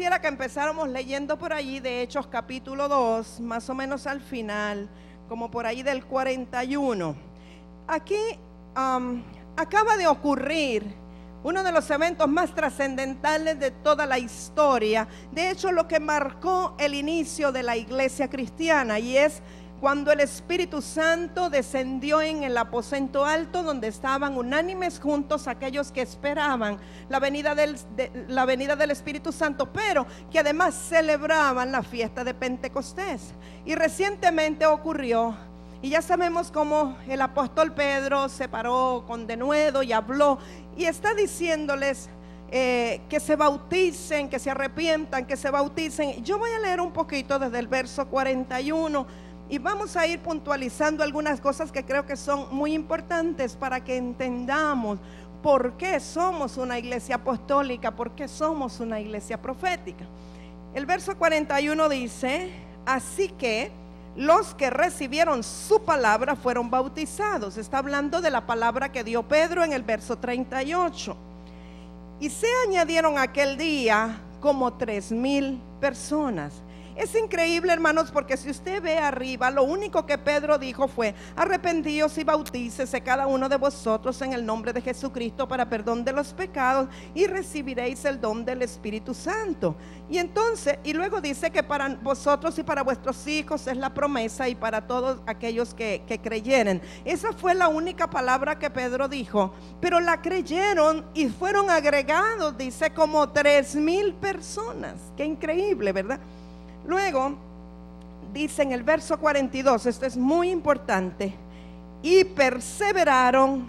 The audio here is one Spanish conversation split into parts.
quisiera que empezáramos leyendo por allí de Hechos capítulo 2, más o menos al final, como por ahí del 41. Aquí acaba de ocurrir uno de los eventos más trascendentales de toda la historia. De hecho, lo que marcó el inicio de la iglesia cristiana, y es cuando el Espíritu Santo descendió en el aposento alto, donde estaban unánimes juntos aquellos que esperaban la venida del Espíritu Santo, pero que además celebraban la fiesta de Pentecostés. Y recientemente ocurrió, y ya sabemos cómo el apóstol Pedro se paró con denuedo y habló, y está diciéndoles que se bauticen, que se arrepientan, que se bauticen. Yo voy a leer un poquito desde el verso 41 y vamos a ir puntualizando algunas cosas que creo que son muy importantes para que entendamos por qué somos una iglesia apostólica, por qué somos una iglesia profética. El verso 41 dice: así que los que recibieron su palabra fueron bautizados. Está hablando de la palabra que dio Pedro en el verso 38. Y se añadieron aquel día como 3,000 personas. Es increíble, hermanos, porque si usted ve arriba, lo único que Pedro dijo fue: arrepentíos y bautícese cada uno de vosotros en el nombre de Jesucristo para perdón de los pecados y recibiréis el don del Espíritu Santo. Y entonces, y luego dice que para vosotros y para vuestros hijos es la promesa, y para todos aquellos que creyeren. Esa fue la única palabra que Pedro dijo, pero la creyeron y fueron agregados, dice, como 3,000 personas. Qué increíble, ¿verdad? Luego dice en el verso 42, esto es muy importante: y perseveraban,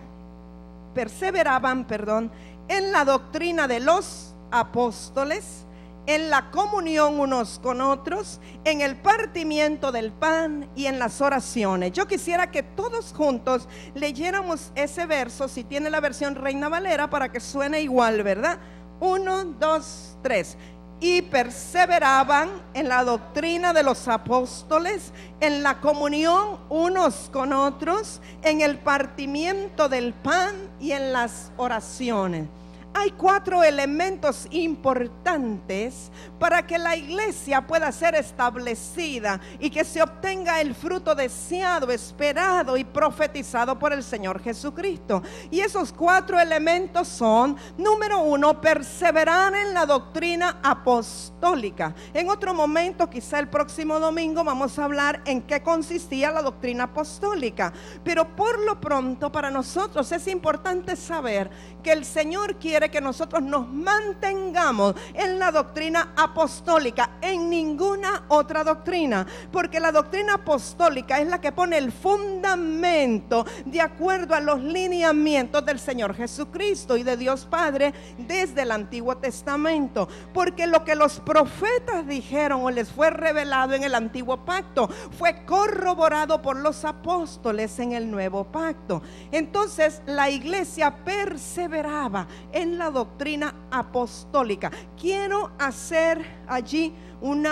en la doctrina de los apóstoles, en la comunión unos con otros, en el partimiento del pan y en las oraciones. Yo quisiera que todos juntos leyéramos ese verso, si tiene la versión Reina Valera, para que suene igual, ¿verdad? 1, 2, 3. Y perseveraban en la doctrina de los apóstoles, en la comunión unos con otros, en el partimiento del pan y en las oraciones. Hay 4 elementos importantes para que la iglesia pueda ser establecida y que se obtenga el fruto deseado, esperado y profetizado por el Señor Jesucristo. Y esos 4 elementos son: número 1, perseverar en la doctrina apostólica. En otro momento, quizá el próximo domingo, vamos a hablar en qué consistía la doctrina apostólica. Pero por lo pronto, para nosotros es importante saber que el Señor quiere que nosotros nos mantengamos en la doctrina apostólica, en ninguna otra doctrina, porque la doctrina apostólica es la que pone el fundamento de acuerdo a los lineamientos del Señor Jesucristo y de Dios Padre desde el Antiguo Testamento, porque lo que los profetas dijeron o les fue revelado en el Antiguo Pacto fue corroborado por los apóstoles en el Nuevo Pacto. Entonces la iglesia perseveraba en la doctrina apostólica. Quiero hacer allí un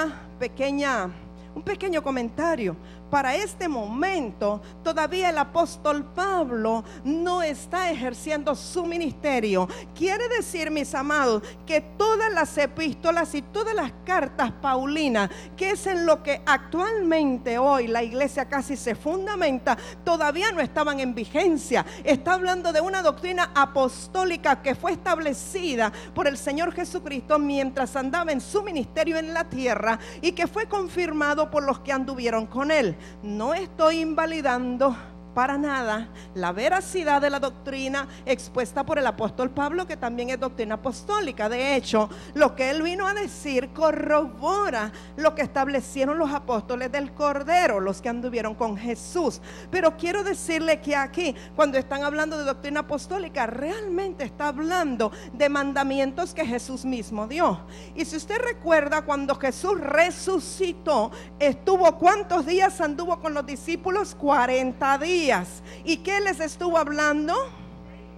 pequeño comentario. Para este momento todavía el apóstol Pablo no está ejerciendo su ministerio. Quiere decir, mis amados, que todas las epístolas y todas las cartas paulinas, que es en lo que actualmente hoy la iglesia casi se fundamenta, todavía no estaban en vigencia. Está hablando de una doctrina apostólica que fue establecida por el Señor Jesucristo mientras andaba en su ministerio en la tierra, y que fue confirmado por los que anduvieron con él. No estoy invalidando para nada la veracidad de la doctrina expuesta por el apóstol Pablo, que también es doctrina apostólica. De hecho, lo que él vino a decir corrobora lo que establecieron los apóstoles del Cordero, los que anduvieron con Jesús. Pero quiero decirle que aquí, cuando están hablando de doctrina apostólica, realmente está hablando de mandamientos que Jesús mismo dio. Y si usted recuerda, cuando Jesús resucitó, estuvo, ¿cuántos días anduvo con los discípulos? 40 días. ¿Y qué les estuvo hablando?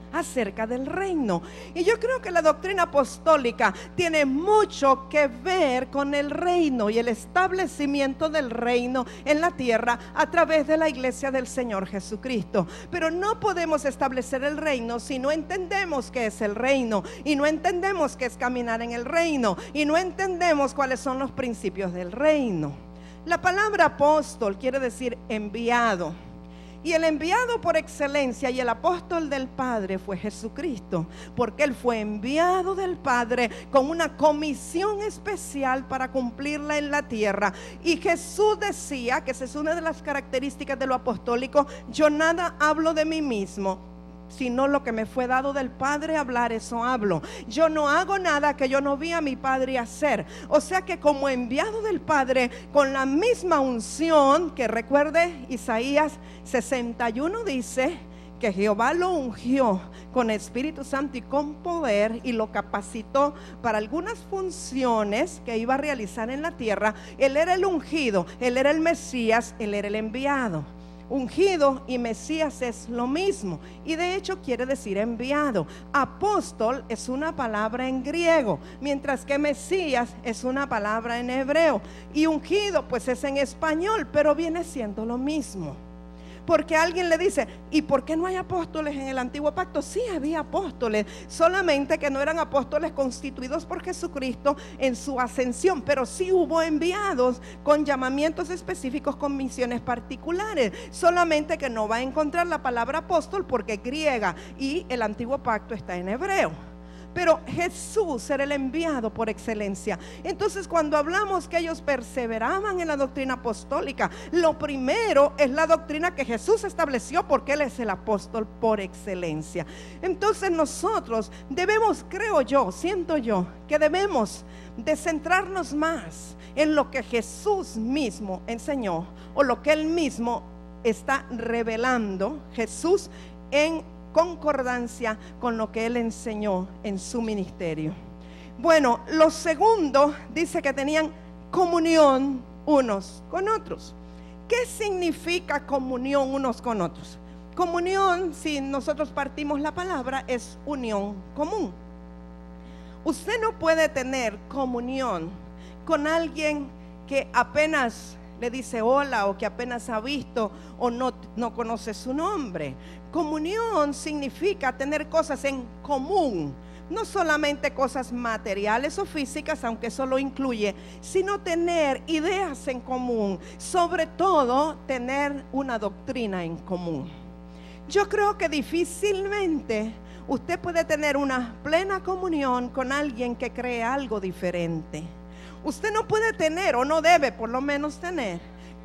acerca del reino. Y yo creo que la doctrina apostólica tiene mucho que ver con el reino y el establecimiento del reino en la tierra a través de la iglesia del Señor Jesucristo. Pero no podemos establecer el reino si no entendemos qué es el reino, y no entendemos qué es caminar en el reino, y no entendemos cuáles son los principios del reino. La palabra apóstol quiere decir enviado. Y el enviado por excelencia y el apóstol del Padre fue Jesucristo, porque Él fue enviado del Padre con una comisión especial para cumplirla en la tierra. Y Jesús decía, que esa es una de las características de lo apostólico: yo nada hablo de mí mismo, sino lo que me fue dado del Padre hablar, eso hablo. Yo no hago nada que yo no vi a mi Padre hacer. O sea que como enviado del Padre, con la misma unción, que recuerde Isaías 61 dice que Jehová lo ungió con Espíritu Santo y con poder, y lo capacitó para algunas funciones que iba a realizar en la tierra. Él era el ungido, Él era el Mesías, Él era el enviado. Ungido y Mesías es lo mismo, y de hecho quiere decir enviado. Apóstol es una palabra en griego, mientras que Mesías es una palabra en hebreo, y ungido pues es en español, pero viene siendo lo mismo. Porque alguien le dice: ¿y por qué no hay apóstoles en el antiguo pacto? Sí había apóstoles, solamente que no eran apóstoles constituidos por Jesucristo en su ascensión, pero sí hubo enviados con llamamientos específicos, con misiones particulares, solamente que no va a encontrar la palabra apóstol porque es griega y el antiguo pacto está en hebreo. Pero Jesús era el enviado por excelencia. Entonces, cuando hablamos que ellos perseveraban en la doctrina apostólica, lo primero es la doctrina que Jesús estableció, porque Él es el apóstol por excelencia. Entonces nosotros debemos, creo yo, siento yo, que debemos de centrarnos más en lo que Jesús mismo enseñó, o lo que Él mismo está revelando, Jesús, en concordancia con lo que Él enseñó en su ministerio. Bueno, lo segundo dice que tenían comunión unos con otros. ¿Qué significa comunión unos con otros? Comunión, si nosotros partimos la palabra, es unión común. Usted no puede tener comunión con alguien que apenas le dice hola, o que apenas ha visto, o no conoce su nombre. Comunión significa tener cosas en común, no solamente cosas materiales o físicas, aunque eso lo incluye, sino tener ideas en común, sobre todo tener una doctrina en común. Yo creo que difícilmente usted puede tener una plena comunión con alguien que cree algo diferente. Usted no puede tener, o no debe por lo menos tener,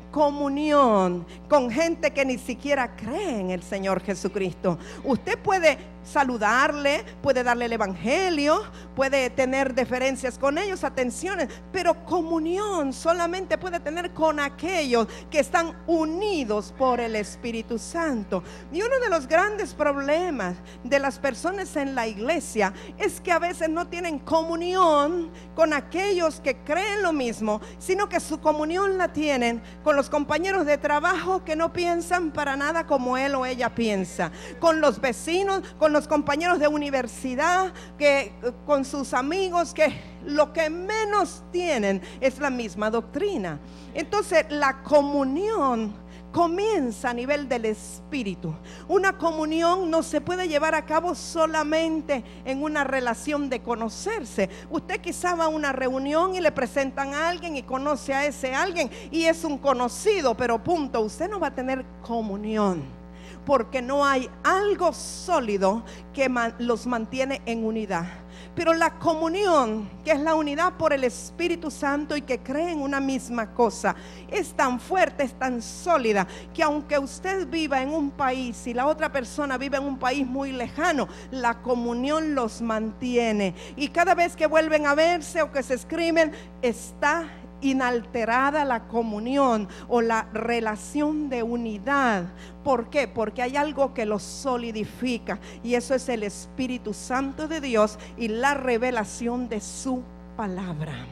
comunión con gente que ni siquiera cree en el Señor Jesucristo. Usted puede saludarle, puede darle el evangelio, puede tener deferencias con ellos, atenciones, pero comunión solamente puede tener con aquellos que están unidos por el Espíritu Santo. Y uno de los grandes problemas de las personas en la iglesia es que a veces no tienen comunión con aquellos que creen lo mismo, sino que su comunión la tienen con los compañeros de trabajo que no piensan para nada como él o ella piensa, con los vecinos, con los compañeros de universidad, que con sus amigos, que lo que menos tienen es la misma doctrina. Entonces la comunión comienza a nivel del espíritu. Una comunión no se puede llevar a cabo solamente en una relación de conocerse. Usted quizá va a una reunión y le presentan a alguien y conoce a ese alguien y es un conocido, pero punto, usted no va a tener comunión, porque no hay algo sólido que los mantiene en unidad. Pero la comunión, que es la unidad por el Espíritu Santo y que cree en una misma cosa, es tan fuerte, es tan sólida, que aunque usted viva en un país y la otra persona vive en un país muy lejano, la comunión los mantiene. Y cada vez que vuelven a verse o que se escriben, está inalterada la comunión o la relación de unidad. ¿Por qué? Porque hay algo que los solidifica, y eso es el Espíritu Santo de Dios y la revelación de su palabra.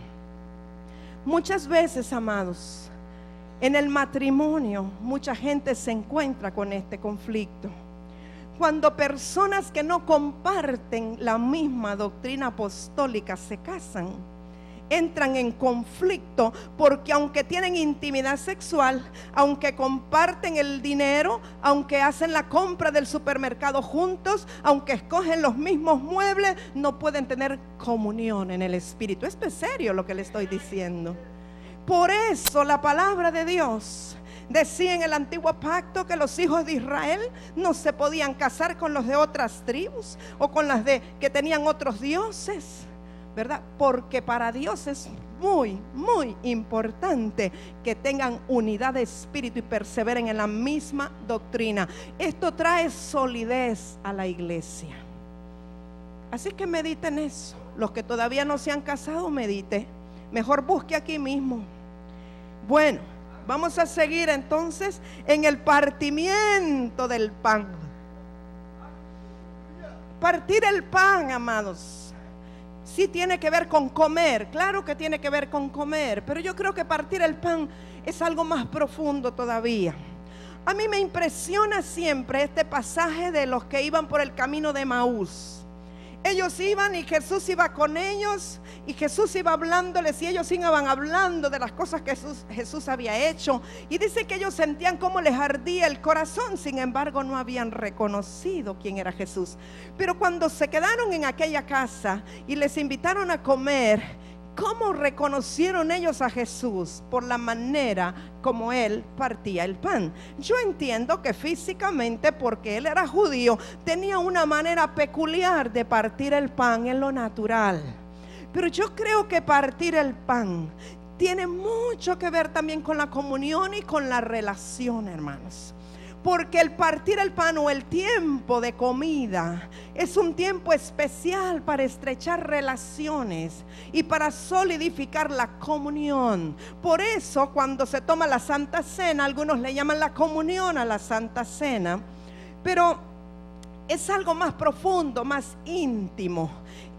Muchas veces, amados, en el matrimonio mucha gente se encuentra con este conflicto. cuando personas que no comparten la misma doctrina apostólica se casan, entran en conflicto, porque aunque tienen intimidad sexual, aunque comparten el dinero, aunque hacen la compra del supermercado juntos, aunque escogen los mismos muebles, no pueden tener comunión en el espíritu. Esto es serio lo que le estoy diciendo. Por eso la palabra de Dios decía en el antiguo pacto que los hijos de Israel no se podían casar con los de otras tribus o con las de que tenían otros dioses, ¿verdad? Porque para Dios es muy, muy importante que tengan unidad de espíritu y perseveren en la misma doctrina. Esto trae solidez a la iglesia. Así que medite en eso. Los que todavía no se han casado, medite. Mejor busque aquí mismo. Bueno, vamos a seguir entonces en el partimiento del pan. Partir el pan, amados, sí tiene que ver con comer. Claro que tiene que ver con comer, pero yo creo que partir el pan es algo más profundo todavía. A mí me impresiona siempre este pasaje de los que iban por el camino de Emaús. Ellos iban y Jesús iba con ellos, y Jesús iba hablándoles, y ellos iban hablando de las cosas que Jesús había hecho, y dice que ellos sentían cómo les ardía el corazón. Sin embargo, no habían reconocido quién era Jesús. Pero cuando se quedaron en aquella casa y les invitaron a comer, ¿cómo reconocieron ellos a Jesús? Por la manera como Él partía el pan. Yo entiendo que físicamente, porque Él era judío, tenía una manera peculiar de partir el pan en lo natural. Pero yo creo que partir el pan tiene mucho que ver también con la comunión y con la relación, hermanos. Porque el partir el pan o el tiempo de comida es un tiempo especial para estrechar relaciones y para solidificar la comunión. Por eso cuando se toma la Santa Cena, algunos le llaman la comunión a la Santa Cena, pero es algo más profundo, más íntimo.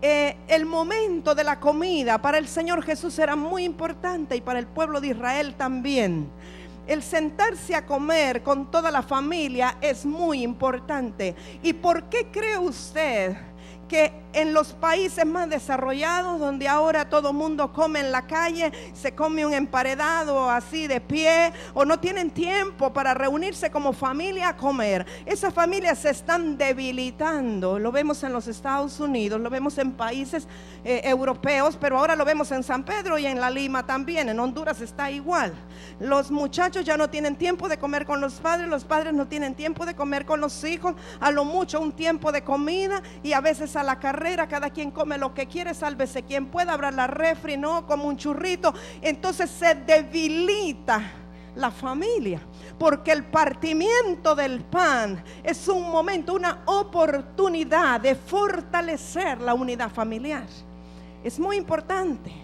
El momento de la comida para el Señor Jesús era muy importante, y para el pueblo de Israel también. El sentarse a comer con toda la familia es muy importante. ¿Y por qué cree usted que en los países más desarrollados, donde ahora todo mundo come en la calle, se come un emparedado así de pie, o no tienen tiempo para reunirse como familia a comer? Esas familias se están debilitando. Lo vemos en los Estados Unidos, lo vemos en países europeos, pero ahora lo vemos en San Pedro y en La Lima también. En Honduras está igual. Los muchachos ya no tienen tiempo de comer con los padres no tienen tiempo de comer con los hijos. A lo mucho un tiempo de comida, y a veces a la carrera, cada quien come lo que quiere, sálvese quien pueda, abra la refri, no, como un churrito. Entonces se debilita la familia, porque el partimiento del pan es un momento, una oportunidad de fortalecer la unidad familiar. Es muy importante,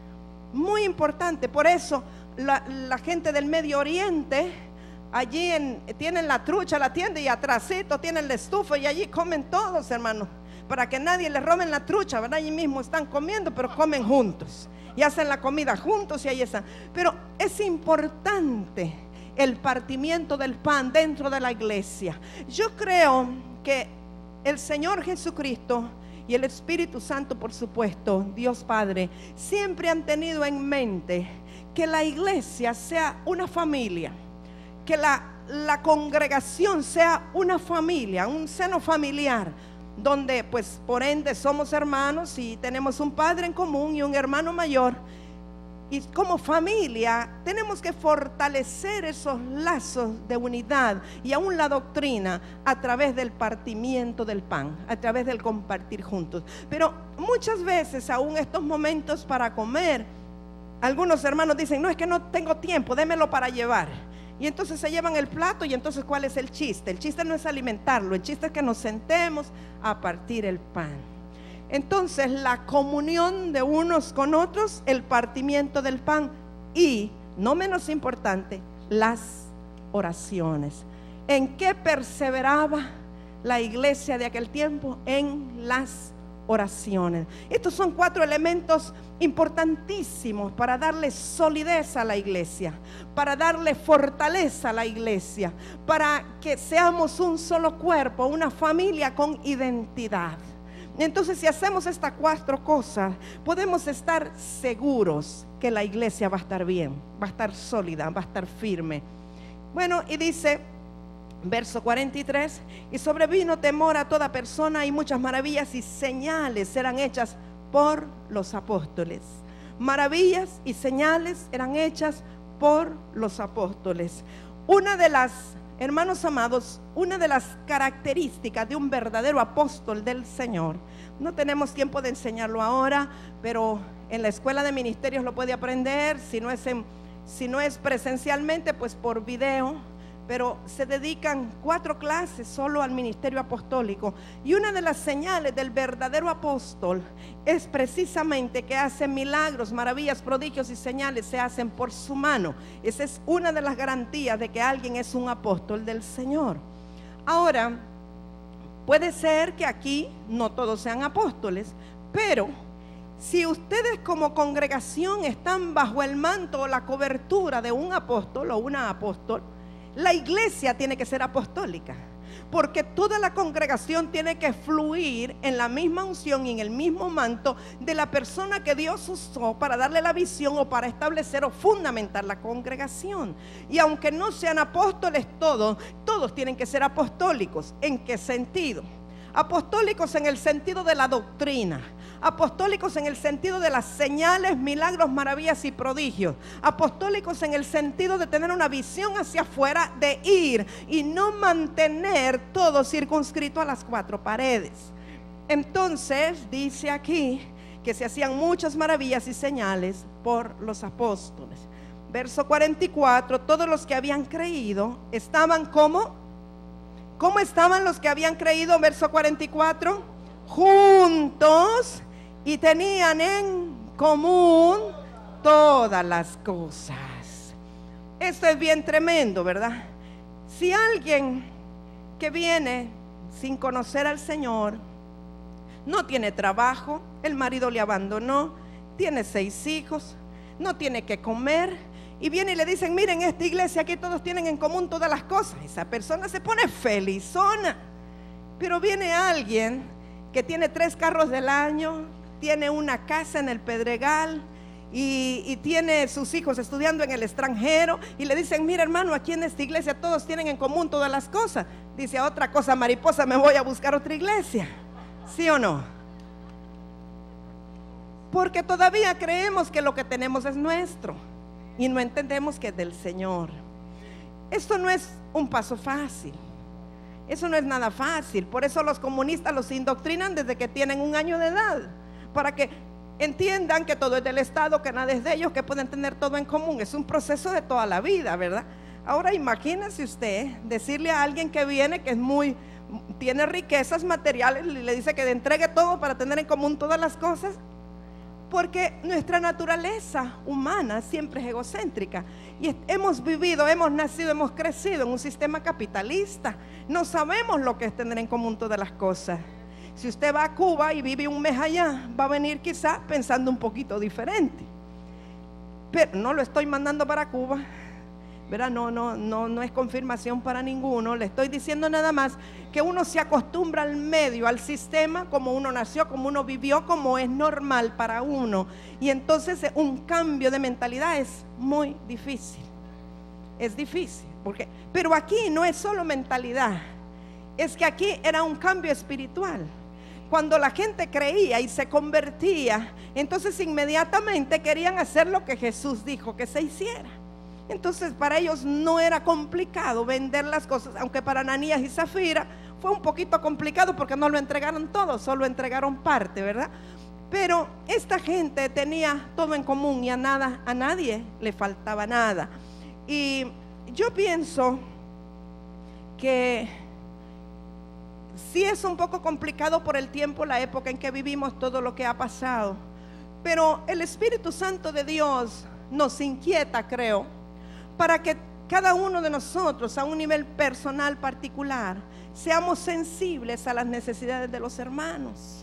muy importante. Por eso la gente del Medio Oriente, allí tienen la trucha, la tienda, y atrásito tienen la estufa, y allí comen todos, hermanos, para que nadie les roben la trucha, ¿verdad? Allí mismo están comiendo, pero comen juntos y hacen la comida juntos, y ahí están. Pero es importante el partimiento del pan dentro de la iglesia. Yo creo que el Señor Jesucristo y el Espíritu Santo, por supuesto, Dios Padre, siempre han tenido en mente que la iglesia sea una familia, que la congregación sea una familia, un seno familiar, donde pues por ende somos hermanos y tenemos un padre en común y un hermano mayor, y como familia tenemos que fortalecer esos lazos de unidad y aún la doctrina a través del partimiento del pan, a través del compartir juntos. Pero muchas veces, aún estos momentos para comer, algunos hermanos dicen: no, es que no tengo tiempo, démelo para llevar. Y entonces se llevan el plato, y entonces ¿cuál es el chiste? El chiste no es alimentarlo, el chiste es que nos sentemos a partir el pan. Entonces la comunión de unos con otros, el partimiento del pan, y no menos importante, las oraciones. ¿En qué perseveraba la iglesia de aquel tiempo? En las oraciones. Estos son 4 elementos importantísimos para darle solidez a la iglesia. para darle fortaleza a la iglesia, para que seamos un solo cuerpo, una familia con identidad. Entonces, si hacemos estas 4 cosas, podemos estar seguros que la iglesia va a estar bien, va a estar sólida, va a estar firme. Bueno, y dice, verso 43, y sobrevino temor a toda persona, y muchas maravillas y señales eran hechas por los apóstoles. Maravillas y señales eran hechas por los apóstoles. Una de las, hermanos amados, una de las características de un verdadero apóstol del Señor, no tenemos tiempo de enseñarlo ahora, pero en la escuela de ministerios lo puede aprender, si no es presencialmente, pues por video. Pero se dedican 4 clases solo al ministerio apostólico. Y una de las señales del verdadero apóstol es precisamente que hace milagros, maravillas, prodigios y señales se hacen por su mano. Esa es una de las garantías de que alguien es un apóstol del Señor. Ahora, puede ser que aquí no todos sean apóstoles, pero si ustedes como congregación están bajo el manto o la cobertura de un apóstol o una apóstol, la iglesia tiene que ser apostólica, porque toda la congregación tiene que fluir en la misma unción y en el mismo manto de la persona que Dios usó para darle la visión o para establecer o fundamentar la congregación. Y aunque no sean apóstoles todos tienen que ser apostólicos. ¿En qué sentido? Apostólicos en el sentido de la doctrina, apostólicos en el sentido de las señales, milagros, maravillas y prodigios, apostólicos en el sentido de tener una visión hacia afuera, de ir y no mantener todo circunscrito a las 4 paredes. Entonces dice aquí que se hacían muchas maravillas y señales por los apóstoles. Verso 44, todos los que habían creído estaban como... ¿Cómo estaban los que habían creído? Verso 44, juntos y tenían en común todas las cosas. Esto es bien tremendo, ¿verdad? Si alguien que viene sin conocer al Señor, no tiene trabajo, el marido le abandonó, tiene 6 hijos, no tiene que comer, y viene y le dicen, miren, esta iglesia aquí todos tienen en común todas las cosas, esa persona se pone felizona. Pero viene alguien que tiene 3 carros del año, tiene una casa en el Pedregal y tiene sus hijos estudiando en el extranjero, y le dicen, mira hermano, aquí en esta iglesia todos tienen en común todas las cosas. Dice, a otra cosa mariposa, me voy a buscar otra iglesia. ¿Sí o no? Porque todavía creemos que lo que tenemos es nuestro y no entendemos que es del Señor. Esto no es un paso fácil, eso no es nada fácil. Por eso los comunistas los indoctrinan desde que tienen 1 año de edad, para que entiendan que todo es del Estado, que nada es de ellos, que pueden tener todo en común. Es un proceso de toda la vida, ¿verdad? Ahora imagínese usted decirle a alguien que viene, que tiene riquezas materiales, y le dice que le entregue todo para tener en común todas las cosas. Porque nuestra naturaleza humana siempre es egocéntrica, y hemos vivido, hemos nacido, hemos crecido en un sistema capitalista. No sabemos lo que es tener en común todas las cosas. Si usted va a Cuba y vive un mes allá, va a venir quizás pensando un poquito diferente. Pero no lo estoy mandando para Cuba, ¿verdad? No es confirmación para ninguno. Le estoy diciendo nada más que uno se acostumbra al medio, al sistema, como uno nació, como uno vivió, como es normal para uno. Y entonces un cambio de mentalidad es muy difícil. Es difícil, pero aquí no es solo mentalidad, es que aquí era un cambio espiritual. Cuando la gente creía y se convertía, entonces inmediatamente querían hacer lo que Jesús dijo que se hiciera. Entonces para ellos no era complicado vender las cosas, aunque para Ananías y Zafira fue un poquito complicado porque no lo entregaron todo, solo entregaron parte, ¿verdad? Pero esta gente tenía todo en común y a nadie le faltaba nada. Y yo pienso que sí es un poco complicado por el tiempo, la época en que vivimos, todo lo que ha pasado, pero el Espíritu Santo de Dios nos inquieta, creo, para que cada uno de nosotros a un nivel personal particular seamos sensibles a las necesidades de los hermanos.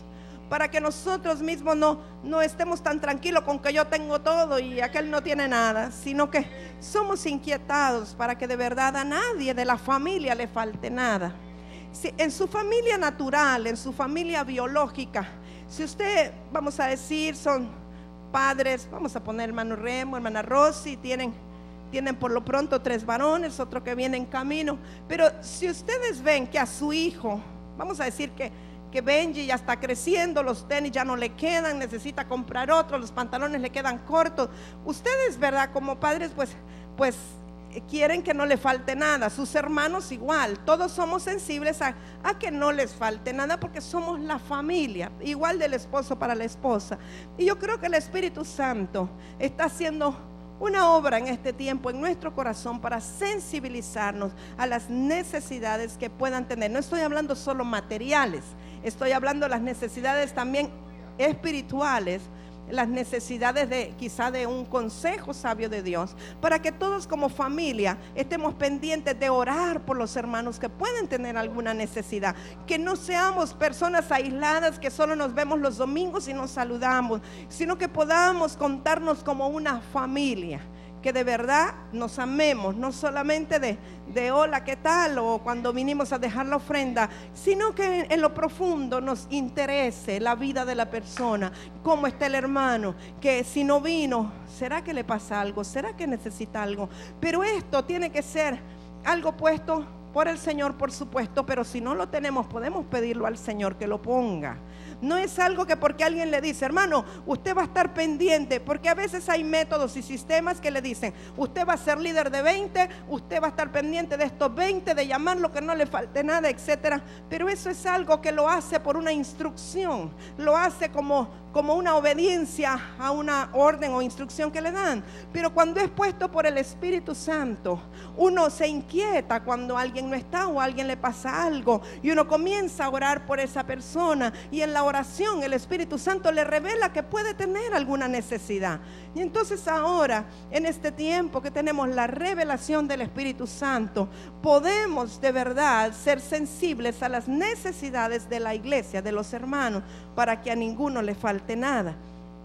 para que nosotros mismos no estemos tan tranquilos con que yo tengo todo y aquel no tiene nada, sino que somos inquietados para que de verdad a nadie de la familia le falte nada. Si en su familia natural, en su familia biológica, si usted, vamos a decir, son padres, vamos a poner hermano Remo, hermana Rosy, tienen por lo pronto 3 varones, otro que viene en camino, pero si ustedes ven que a su hijo, vamos a decir que Benji ya está creciendo, los tenis ya no le quedan, necesita comprar otros, los pantalones le quedan cortos, ustedes, ¿verdad? Como padres, pues quieren que no le falte nada. Sus hermanos igual, todos somos sensibles a que no les falte nada, porque somos la familia, igual del esposo para la esposa. Y yo creo que el Espíritu Santo está haciendo una obra en este tiempo en nuestro corazón para sensibilizarnos a las necesidades que puedan tener. No estoy hablando solo materiales, estoy hablando de las necesidades también espirituales, las necesidades quizá de un consejo sabio de Dios, para que todos como familia estemos pendientes de orar por los hermanos que pueden tener alguna necesidad, que no seamos personas aisladas que solo nos vemos los domingos y nos saludamos, sino que podamos contarnos como una familia, que de verdad nos amemos, no solamente de hola, ¿qué tal? O cuando vinimos a dejar la ofrenda, sino que en lo profundo nos interese la vida de la persona, cómo está el hermano, que si no vino, ¿será que le pasa algo? ¿Será que necesita algo? Pero esto tiene que ser algo puesto por el Señor, por supuesto, pero si no lo tenemos, podemos pedirlo al Señor que lo ponga. No es algo que porque alguien le dice, hermano, usted va a estar pendiente, porque a veces hay métodos y sistemas que le dicen, usted va a ser líder de 20, usted va a estar pendiente de estos 20, de llamarlo que no le falte nada, etcétera. Pero eso es algo que lo hace por una instrucción, lo hace como una obediencia a una orden o instrucción que le dan. Pero cuando es puesto por el Espíritu Santo, uno se inquieta cuando alguien no está o a alguien le pasa algo, y uno comienza a orar por esa persona, y en la oración el Espíritu Santo le revela que puede tener alguna necesidad. Y entonces ahora, en este tiempo que tenemos la revelación del Espíritu Santo, podemos de verdad ser sensibles a las necesidades de la iglesia, de los hermanos, para que a ninguno le falte nada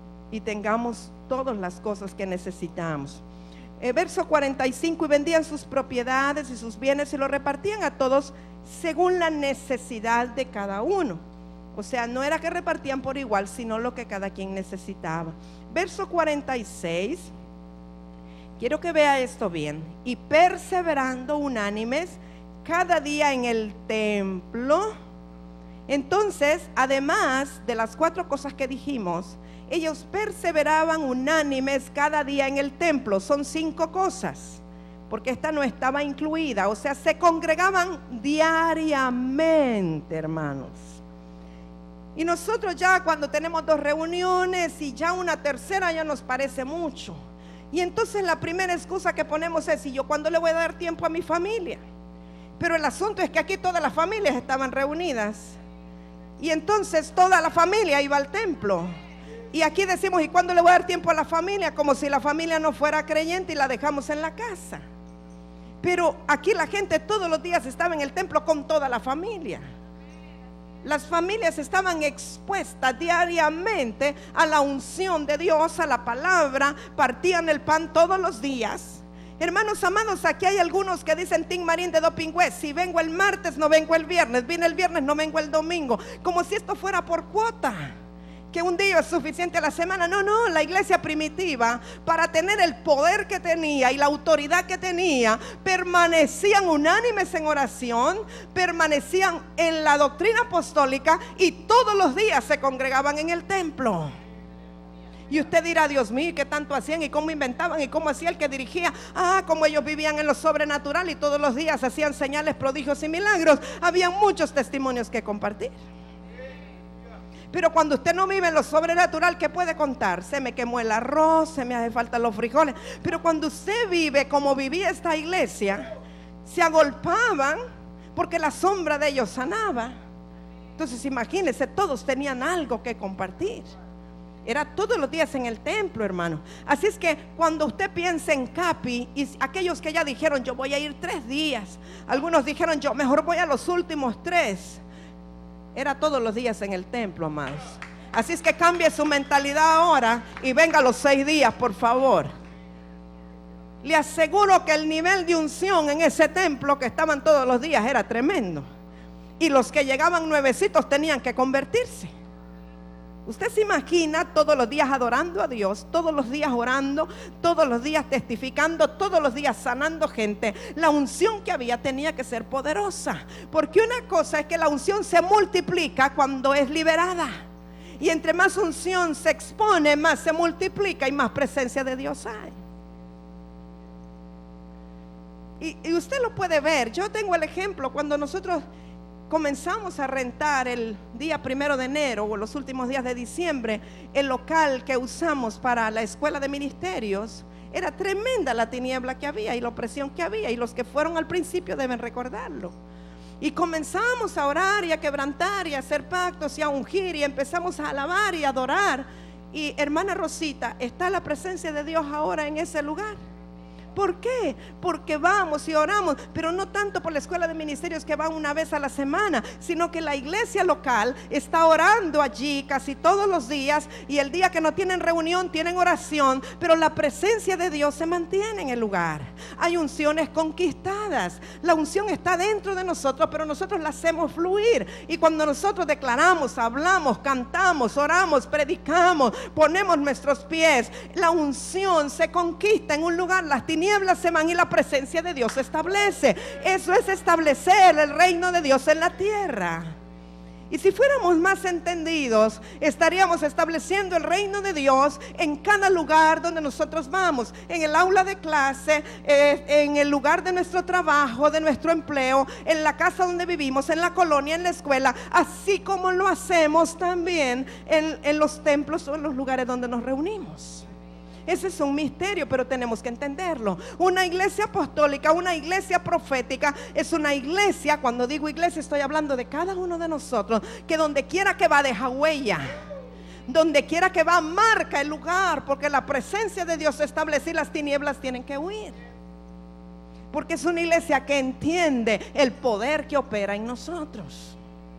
y tengamos todas las cosas que necesitamos. Verso 45, y vendían sus propiedades y sus bienes y lo repartían a todos según la necesidad de cada uno. O sea, no era que repartían por igual, sino lo que cada quien necesitaba. Verso 46, quiero que vea esto bien. Y perseverando unánimes cada día en el templo. Entonces, además de las 4 cosas que dijimos, ellos perseveraban unánimes cada día en el templo. Son 5 cosas, porque esta no estaba incluida. O sea, se congregaban diariamente, hermanos. Y nosotros ya cuando tenemos 2 reuniones y ya una tercera ya nos parece mucho. Y entonces la primera excusa que ponemos es, ¿y yo cuándo le voy a dar tiempo a mi familia? Pero el asunto es que aquí todas las familias estaban reunidas. Y entonces toda la familia iba al templo. Y aquí decimos, ¿y cuándo le voy a dar tiempo a la familia? Como si la familia no fuera creyente y la dejamos en la casa. Pero aquí la gente todos los días estaba en el templo con toda la familia. Las familias estaban expuestas diariamente a la unción de Dios, a la palabra, partían el pan todos los días. Hermanos amados, aquí hay algunos que dicen Tim Marín de Dopingüe, si vengo el martes no vengo el viernes, vine el viernes no vengo el domingo, como si esto fuera por cuota, que un día es suficiente a la semana. No, la iglesia primitiva, para tener el poder que tenía y la autoridad que tenía, permanecían unánimes en oración, permanecían en la doctrina apostólica y todos los días se congregaban en el templo. Y usted dirá, Dios mío, ¿qué tanto hacían? ¿Y cómo inventaban? ¿Y cómo hacía el que dirigía? Como ellos vivían en lo sobrenatural y todos los días hacían señales, prodigios y milagros. Había muchos testimonios que compartir. Pero cuando usted no vive en lo sobrenatural, ¿qué puede contar? Se me quemó el arroz, se me hace falta los frijoles. Pero cuando usted vive como vivía esta iglesia, se agolpaban porque la sombra de ellos sanaba. Entonces imagínense, todos tenían algo que compartir. Era todos los días en el templo, hermano. Así es que cuando usted piensa en Capi, y aquellos que ya dijeron, yo voy a ir 3 días, algunos dijeron, yo mejor voy a los últimos 3. Era todos los días en el templo, amados. Así es que cambie su mentalidad ahora y venga los 6 días, por favor. Le aseguro que el nivel de unción en ese templo que estaban todos los días era tremendo. Y los que llegaban nuevecitos tenían que convertirse. Usted se imagina todos los días adorando a Dios, todos los días orando, todos los días testificando, todos los días sanando gente. La unción que había tenía que ser poderosa, porque una cosa es que la unción se multiplica cuando es liberada. Y entre más unción se expone, más se multiplica y más presencia de Dios hay. Y usted lo puede ver. Yo tengo el ejemplo cuando nosotros comenzamos a rentar el día 1 de enero o los últimos días de diciembre el local que usamos para la escuela de ministerios. Era tremenda la tiniebla que había y la opresión que había, y los que fueron al principio deben recordarlo. Y comenzamos a orar y a quebrantar y a hacer pactos y a ungir, y empezamos a alabar y a adorar. Y hermana Rosita, está la presencia de Dios ahora en ese lugar. ¿Por qué? Porque vamos y oramos, pero no tanto por la escuela de ministerios que van una vez a la semana, sino que la iglesia local está orando allí casi todos los días, y el día que no tienen reunión tienen oración, pero la presencia de Dios se mantiene en el lugar. Hay unciones conquistadas. La unción está dentro de nosotros, pero nosotros la hacemos fluir, y cuando nosotros declaramos, hablamos, cantamos, oramos, predicamos, ponemos nuestros pies, la unción se conquista en un lugar. Las tinieblas se van y la presencia de Dios se establece. Eso es establecer el reino de Dios en la tierra. Y si fuéramos más entendidos, estaríamos estableciendo el reino de Dios en cada lugar donde nosotros vamos, en el aula de clase, en el lugar de nuestro trabajo, de nuestro empleo, en la casa donde vivimos, en la colonia, en la escuela, así como lo hacemos también en los templos o en los lugares donde nos reunimos. Ese es un misterio, pero tenemos que entenderlo. Una iglesia apostólica, una iglesia profética, es una iglesia, cuando digo iglesia estoy hablando de cada uno de nosotros, que donde quiera que va deja huella, donde quiera que va marca el lugar, porque la presencia de Dios se establece y las tinieblas tienen que huir. Porque es una iglesia que entiende el poder que opera en nosotros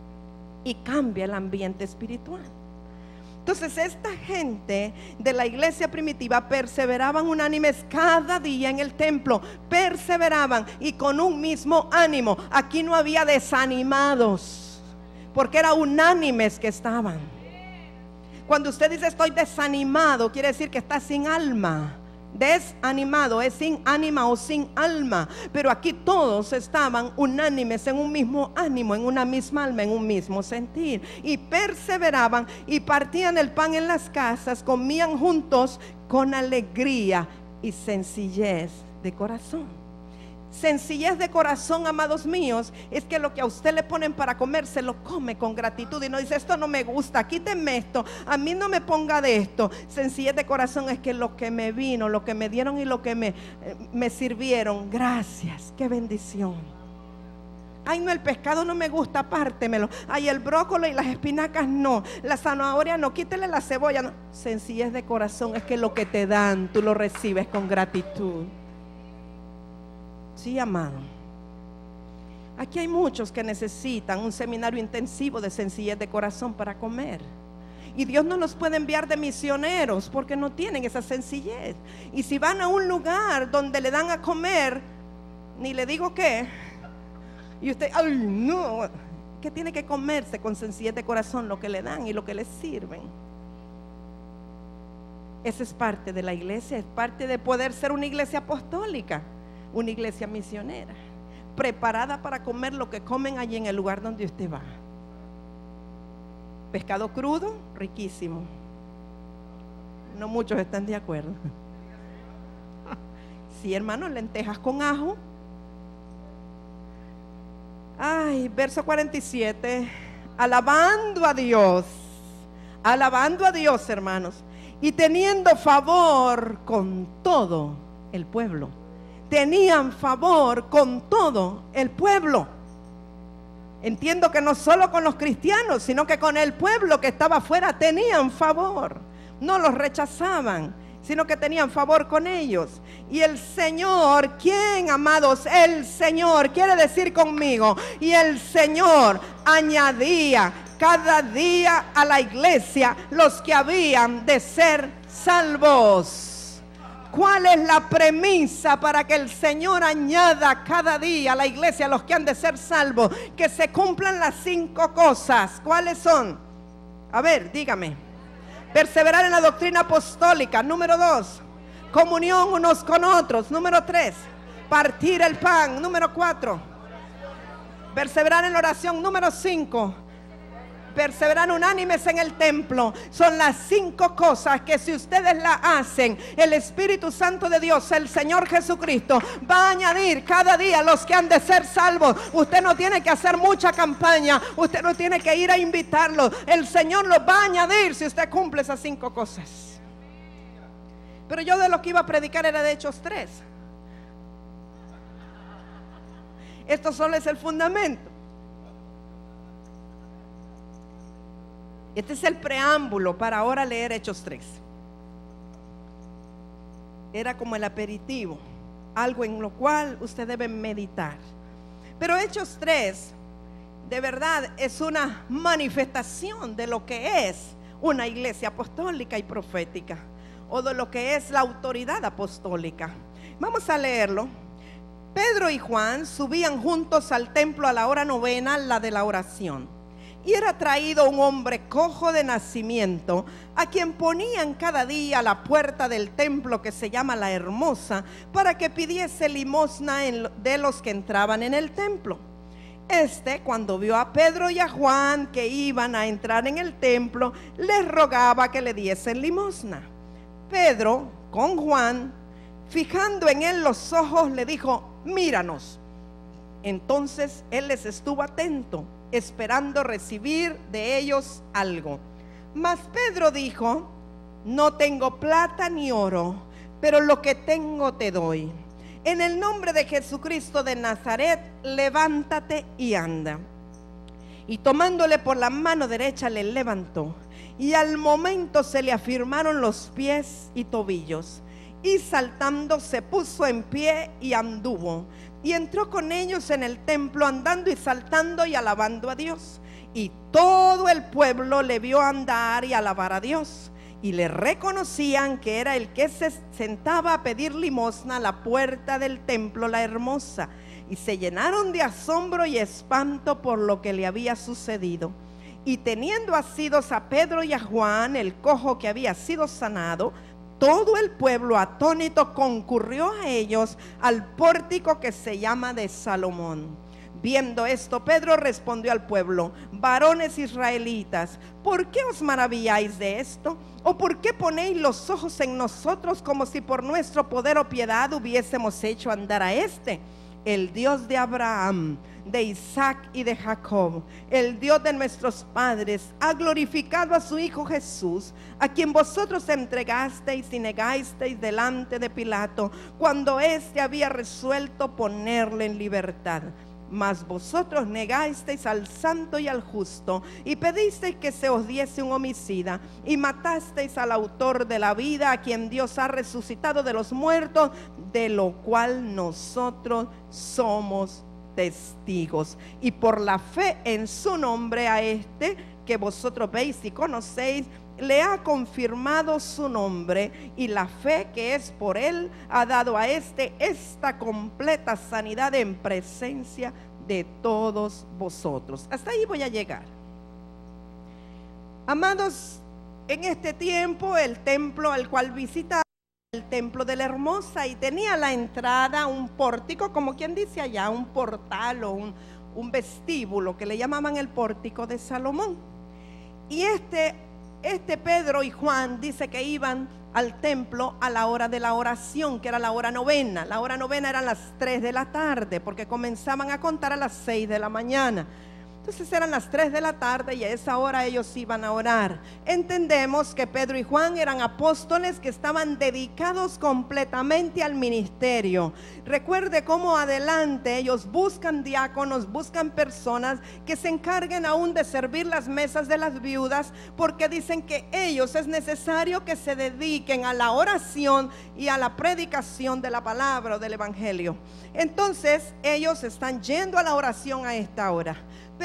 y cambia el ambiente espiritual. Entonces esta gente de la iglesia primitiva perseveraban unánimes cada día en el templo, perseveraban y con un mismo ánimo. Aquí no había desanimados, porque eran unánimes que estaban. Cuando usted dice estoy desanimado, quiere decir que está sin alma. Desanimado es sin ánima o sin alma. Pero aquí todos estaban unánimes en un mismo ánimo, en una misma alma, en un mismo sentir. Y perseveraban y partían el pan en las casas, comían juntos con alegría y sencillez de corazón. Sencillez de corazón, amados míos, es que lo que a usted le ponen para comer se lo come con gratitud y no dice esto no me gusta, quíteme esto, a mí no me ponga de esto. Sencillez de corazón es que lo que me vino, lo que me dieron y lo que me sirvieron, gracias, qué bendición. Ay, no, el pescado no me gusta, apártemelo. Ay, el brócoli y las espinacas no, la zanahoria no, quítele la cebolla no. Sencillez de corazón es que lo que te dan tú lo recibes con gratitud. Sí, amado. Aquí hay muchos que necesitan un seminario intensivo de sencillez de corazón para comer. Y Dios no los puede enviar de misioneros porque no tienen esa sencillez. Y si van a un lugar donde le dan a comer, ni le digo qué, y usted, ay no, que tiene que comerse con sencillez de corazón lo que le dan y lo que le sirven. Esa es parte de la iglesia, es parte de poder ser una iglesia apostólica. Una iglesia misionera, preparada para comer lo que comen allí en el lugar donde usted va. Pescado crudo, riquísimo. No muchos están de acuerdo. Sí, hermano, lentejas con ajo. Ay, verso 47. Alabando a Dios, hermanos, y teniendo favor con todo el pueblo. Tenían favor con todo el pueblo. Entiendo que no solo con los cristianos, sino que con el pueblo que estaba afuera tenían favor. No los rechazaban, sino que tenían favor con ellos. Y el Señor, ¿quién, amados? El Señor, quiere decir conmigo, y el Señor añadía cada día a la iglesia los que habían de ser salvos. ¿Cuál es la premisa para que el Señor añada cada día a la iglesia los que han de ser salvos? Que se cumplan las 5 cosas. ¿Cuáles son? A ver, dígame. Perseverar en la doctrina apostólica. Número 2. Comunión unos con otros. Número 3. Partir el pan. Número 4. Perseverar en la oración. Número 5. Perseverar unánimes en el templo. Son las 5 cosas que si ustedes las hacen, el Espíritu Santo de Dios, el Señor Jesucristo, va a añadir cada día los que han de ser salvos. Usted no tiene que hacer mucha campaña, usted no tiene que ir a invitarlos. El Señor los va a añadir si usted cumple esas 5 cosas. Pero yo de lo que iba a predicar era de Hechos 3. Esto solo es el fundamento. Este es el preámbulo para ahora leer Hechos 3. Era como el aperitivo, algo en lo cual usted debe meditar. Pero Hechos 3, de verdad, es una manifestación de lo que es una iglesia apostólica y profética, o de lo que es la autoridad apostólica. Vamos a leerlo. Pedro y Juan subían juntos al templo a la hora novena, la de la oración. Y era traído un hombre cojo de nacimiento, a quien ponían cada día a la puerta del templo que se llama La Hermosa, para que pidiese limosna de los que entraban en el templo. Cuando vio a Pedro y a Juan que iban a entrar en el templo, les rogaba que le diesen limosna. Pedro, con Juan, fijando en él los ojos, le dijo: míranos. Entonces él les estuvo atento, esperando recibir de ellos algo. Mas Pedro dijo: no tengo plata ni oro, pero lo que tengo te doy. En el nombre de Jesucristo de Nazaret, levántate y anda. Y tomándole por la mano derecha le levantó, y al momento se le afirmaron los pies y tobillos, y saltando se puso en pie y anduvo. Y entró con ellos en el templo, andando y saltando y alabando a Dios. Y todo el pueblo le vio andar y alabar a Dios. Y le reconocían que era el que se sentaba a pedir limosna a la puerta del templo, La Hermosa. Y se llenaron de asombro y espanto por lo que le había sucedido. Y teniendo asidos a Pedro y a Juan, el cojo que había sido sanado, todo el pueblo atónito concurrió a ellos al pórtico que se llama de Salomón. Viendo esto, Pedro respondió al pueblo: varones israelitas, ¿por qué os maravilláis de esto? ¿O por qué ponéis los ojos en nosotros como si por nuestro poder o piedad hubiésemos hecho andar a este? El Dios de Abraham, de Isaac y de Jacob, el Dios de nuestros padres, ha glorificado a su Hijo Jesús, a quien vosotros entregasteis y negasteis delante de Pilato, cuando éste había resuelto ponerle en libertad. Mas vosotros negasteis al santo y al justo, y pedisteis que se os diese un homicida, y matasteis al autor de la vida, a quien Dios ha resucitado de los muertos, de lo cual nosotros somos testigos. Y por la fe en su nombre, a este que vosotros veis y conocéis, le ha confirmado su nombre, y la fe que es por él ha dado a este esta completa sanidad en presencia de todos vosotros. Hasta ahí voy a llegar. Amados, en este tiempo el templo al cual visitaba, el templo de la Hermosa, y tenía la entrada un pórtico, como quien dice allá, un portal o un vestíbulo que le llamaban el pórtico de Salomón. Y Pedro y Juan dice que iban al templo a la hora de la oración, que era la hora novena. La hora novena eran las 3 de la tarde, porque comenzaban a contar a las 6 de la mañana. Entonces eran las 3 de la tarde y a esa hora ellos iban a orar. Entendemos que Pedro y Juan eran apóstoles que estaban dedicados completamente al ministerio. Recuerde cómo adelante ellos buscan diáconos, buscan personas que se encarguen aún de servir las mesas de las viudas, porque dicen que ellos es necesario que se dediquen a la oración y a la predicación de la palabra o del evangelio. Entonces ellos están yendo a la oración a esta hora. Pero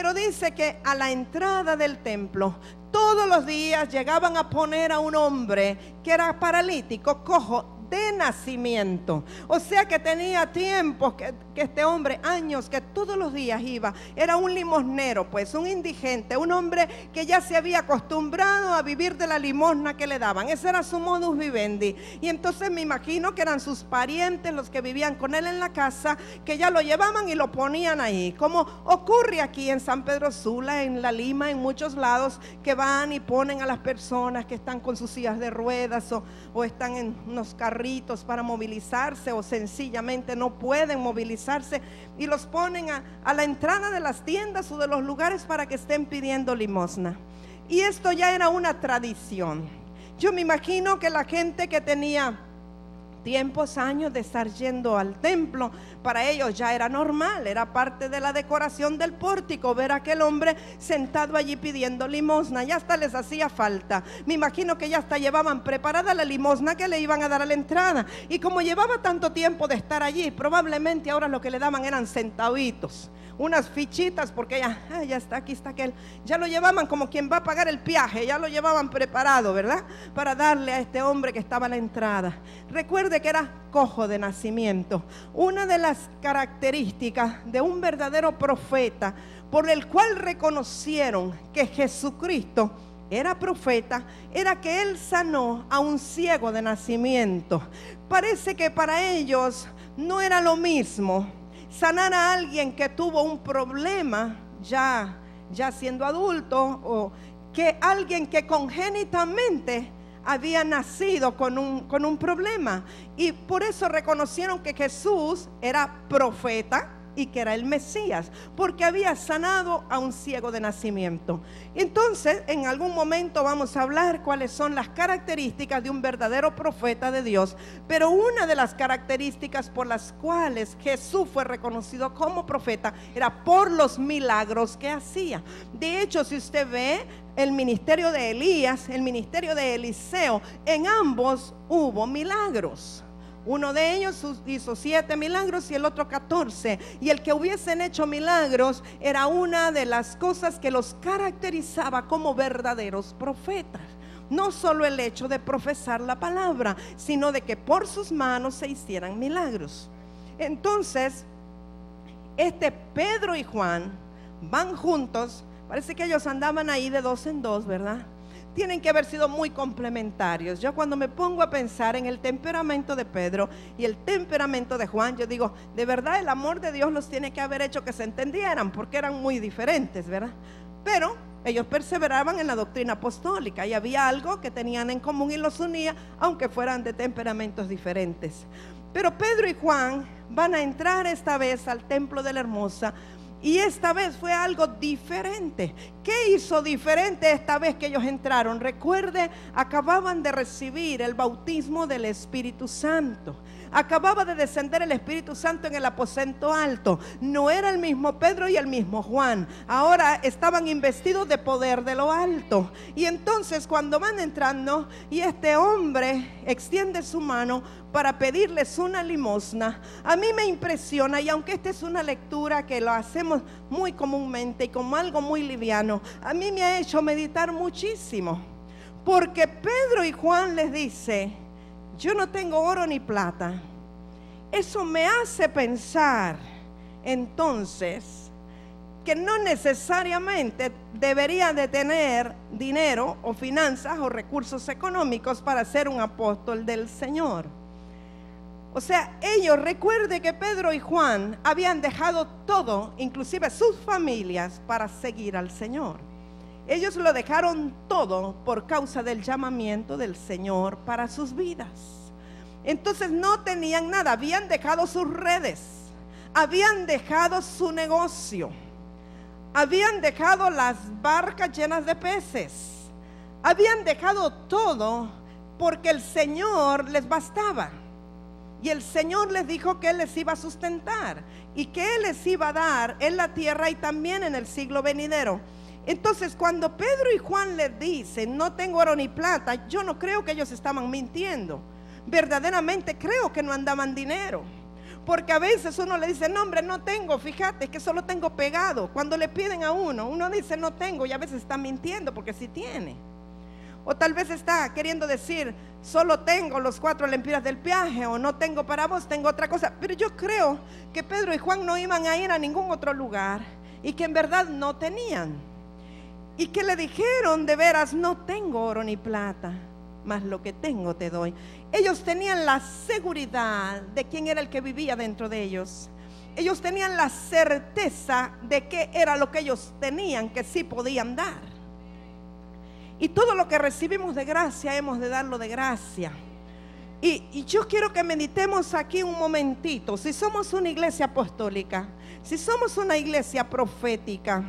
Pero dice que a la entrada del templo todos los días llegaban a poner a un hombre que era paralítico, cojo, de nacimiento. O sea que tenía tiempo que este hombre, años, que todos los días iba. Era un limosnero, pues, un indigente, un hombre que ya se había acostumbrado a vivir de la limosna que le daban. Ese era su modus vivendi. Y entonces me imagino que eran sus parientes los que vivían con él en la casa, que ya lo llevaban y lo ponían ahí, como ocurre aquí en San Pedro Sula, en La Lima, en muchos lados, que van y ponen a las personas que están con sus sillas de ruedas o están en unos carritos para movilizarse, o sencillamente no pueden movilizarse, y los ponen a la entrada de las tiendas o de los lugares para que estén pidiendo limosna. Y esto ya era una tradición. Yo me imagino que la gente que tenía tiempos, años de estar yendo al templo, para ellos ya era normal, era parte de la decoración del pórtico ver a aquel hombre sentado allí pidiendo limosna. Ya hasta les hacía falta. Me imagino que ya hasta llevaban preparada la limosna que le iban a dar a la entrada, y como llevaba tanto tiempo de estar allí, probablemente ahora lo que le daban eran centavitos, unas fichitas, porque ya está, aquí está aquel. Ya lo llevaban como quien va a pagar el viaje, ya lo llevaban preparado, ¿verdad? Para darle a este hombre que estaba a la entrada. Recuerde que era cojo de nacimiento. Una de las características de un verdadero profeta, por el cual reconocieron que Jesucristo era profeta, era que él sanó a un ciego de nacimiento. Parece que para ellos no era lo mismo sanar a alguien que tuvo un problema ya siendo adulto, o que alguien que congénitamente había nacido con un problema. Y por eso reconocieron que Jesús era profeta y que era el Mesías, porque había sanado a un ciego de nacimiento. Entonces, en algún momento vamos a hablar cuáles son las características de un verdadero profeta de Dios. Pero una de las características por las cuales Jesús fue reconocido como profeta era por los milagros que hacía. De hecho, si usted ve el ministerio de Elías, el ministerio de Eliseo, en ambos hubo milagros. Uno de ellos hizo 7 milagros y el otro 14. Y el que hubiesen hecho milagros era una de las cosas que los caracterizaba como verdaderos profetas. No solo el hecho de profesar la palabra, sino de que por sus manos se hicieran milagros. Entonces, Pedro y Juan van juntos. Parece que ellos andaban ahí de 2 en 2, ¿verdad? Tienen que haber sido muy complementarios. Yo cuando me pongo a pensar en el temperamento de Pedro y el temperamento de Juan, yo digo, de verdad el amor de Dios los tiene que haber hecho que se entendieran, porque eran muy diferentes, ¿verdad? Pero ellos perseveraban en la doctrina apostólica y había algo que tenían en común y los unía, aunque fueran de temperamentos diferentes. Pero Pedro y Juan van a entrar esta vez al templo de la Hermosa. Y esta vez fue algo diferente. ¿Qué hizo diferente esta vez que ellos entraron? Recuerde, acababan de recibir el bautismo del Espíritu Santo. Acababa de descender el Espíritu Santo en el aposento alto. No era el mismo Pedro y el mismo Juan. Ahora estaban investidos de poder de lo alto. Y entonces cuando van entrando y este hombre extiende su mano para pedirles una limosna, a mí me impresiona, y aunque esta es una lectura que lo hacemos muy comúnmente y como algo muy liviano, a mí me ha hecho meditar muchísimo, porque Pedro y Juan les dice: yo no tengo oro ni plata. Eso me hace pensar entonces que no necesariamente debería de tener dinero o finanzas o recursos económicos para ser un apóstol del Señor. O sea, ellos, recuerde que Pedro y Juan habían dejado todo, inclusive sus familias, para seguir al Señor. Ellos lo dejaron todo por causa del llamamiento del Señor para sus vidas. Entonces no tenían nada, habían dejado sus redes, habían dejado su negocio, habían dejado las barcas llenas de peces, habían dejado todo porque el Señor les bastaba. Y el Señor les dijo que Él les iba a sustentar y que Él les iba a dar en la tierra y también en el siglo venidero. Entonces cuando Pedro y Juan les dicen: no tengo oro ni plata, yo no creo que ellos estaban mintiendo. Verdaderamente creo que no andaban dinero, Porque a veces uno le dice, no hombre, no tengo, fíjate que solo tengo pegado. Cuando le piden a uno dice no tengo, y a veces está mintiendo porque sí tiene. O tal vez está queriendo decir, solo tengo los 4 lempiras del viaje, o no tengo para vos, tengo otra cosa. Pero yo creo que Pedro y Juan no iban a ir a ningún otro lugar, y que en verdad no tenían. Y que le dijeron, de veras, no tengo oro ni plata, mas lo que tengo te doy. Ellos tenían la seguridad de quién era el que vivía dentro de ellos. Ellos tenían la certeza de qué era lo que ellos tenían, que sí podían dar. Y todo lo que recibimos de gracia, hemos de darlo de gracia. Y yo quiero que meditemos aquí un momentito. Si somos una iglesia apostólica, si somos una iglesia profética,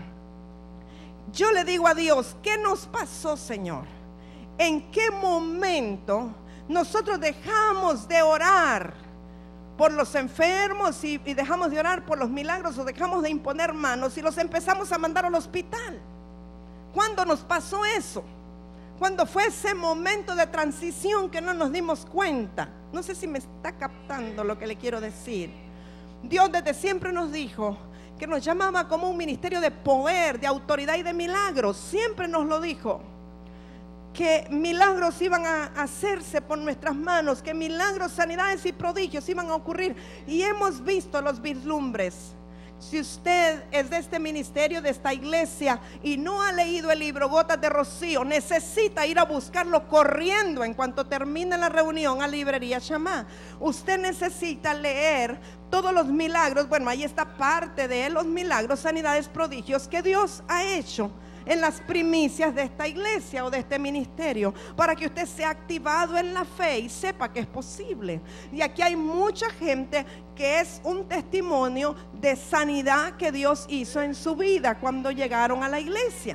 yo le digo a Dios, ¿qué nos pasó, Señor? ¿En qué momento nosotros dejamos de orar por los enfermos y dejamos de orar por los milagros, o dejamos de imponer manos y los empezamos a mandar al hospital? ¿Cuándo nos pasó eso? ¿Cuándo fue ese momento de transición que no nos dimos cuenta? No sé si me está captando lo que le quiero decir. Dios desde siempre nos dijo que nos llamaba como un ministerio de poder, de autoridad y de milagros. Siempre nos lo dijo, que milagros iban a hacerse por nuestras manos, que milagros, sanidades y prodigios iban a ocurrir. Y hemos visto los vislumbres. Si usted es de este ministerio, de esta iglesia, y no ha leído el libro Gotas de Rocío, necesita ir a buscarlo corriendo en cuanto termine la reunión a Librería Shammah. Usted necesita leer todos los milagros. Bueno, ahí está parte de los milagros, sanidades, prodigios que Dios ha hecho en las primicias de esta iglesia o de este ministerio, para que usted sea activado en la fe y sepa que es posible. Y aquí hay mucha gente que es un testimonio de sanidad que Dios hizo en su vida cuando llegaron a la iglesia.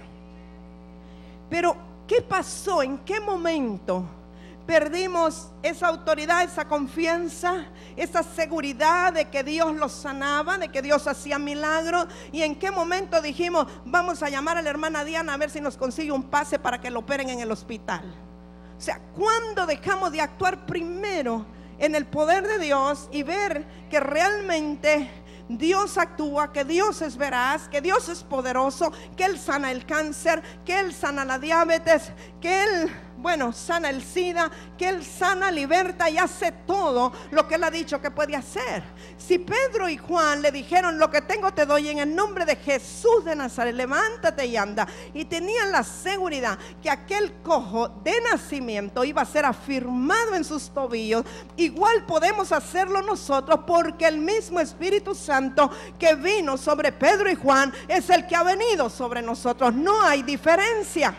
Pero ¿qué pasó? ¿En qué momento perdimos esa autoridad, esa confianza, esa seguridad de que Dios los sanaba, de que Dios hacía milagros? ¿Y en qué momento dijimos, vamos a llamar a la hermana Diana a ver si nos consigue un pase para que lo operen en el hospital? O sea, ¿cuándo dejamos de actuar primero en el poder de Dios y ver que realmente Dios actúa, que Dios es veraz, que Dios es poderoso, que Él sana el cáncer, que Él sana la diabetes, que Él, sana el SIDA, que Él sana, liberta y hace todo lo que Él ha dicho que puede hacer? Si Pedro y Juan le dijeron, lo que tengo te doy en el nombre de Jesús de Nazaret, levántate y anda, y tenían la seguridad que aquel cojo de nacimiento iba a ser afirmado en sus tobillos, igual podemos hacerlo nosotros, porque el mismo Espíritu Santo que vino sobre Pedro y Juan es el que ha venido sobre nosotros. No hay diferencia.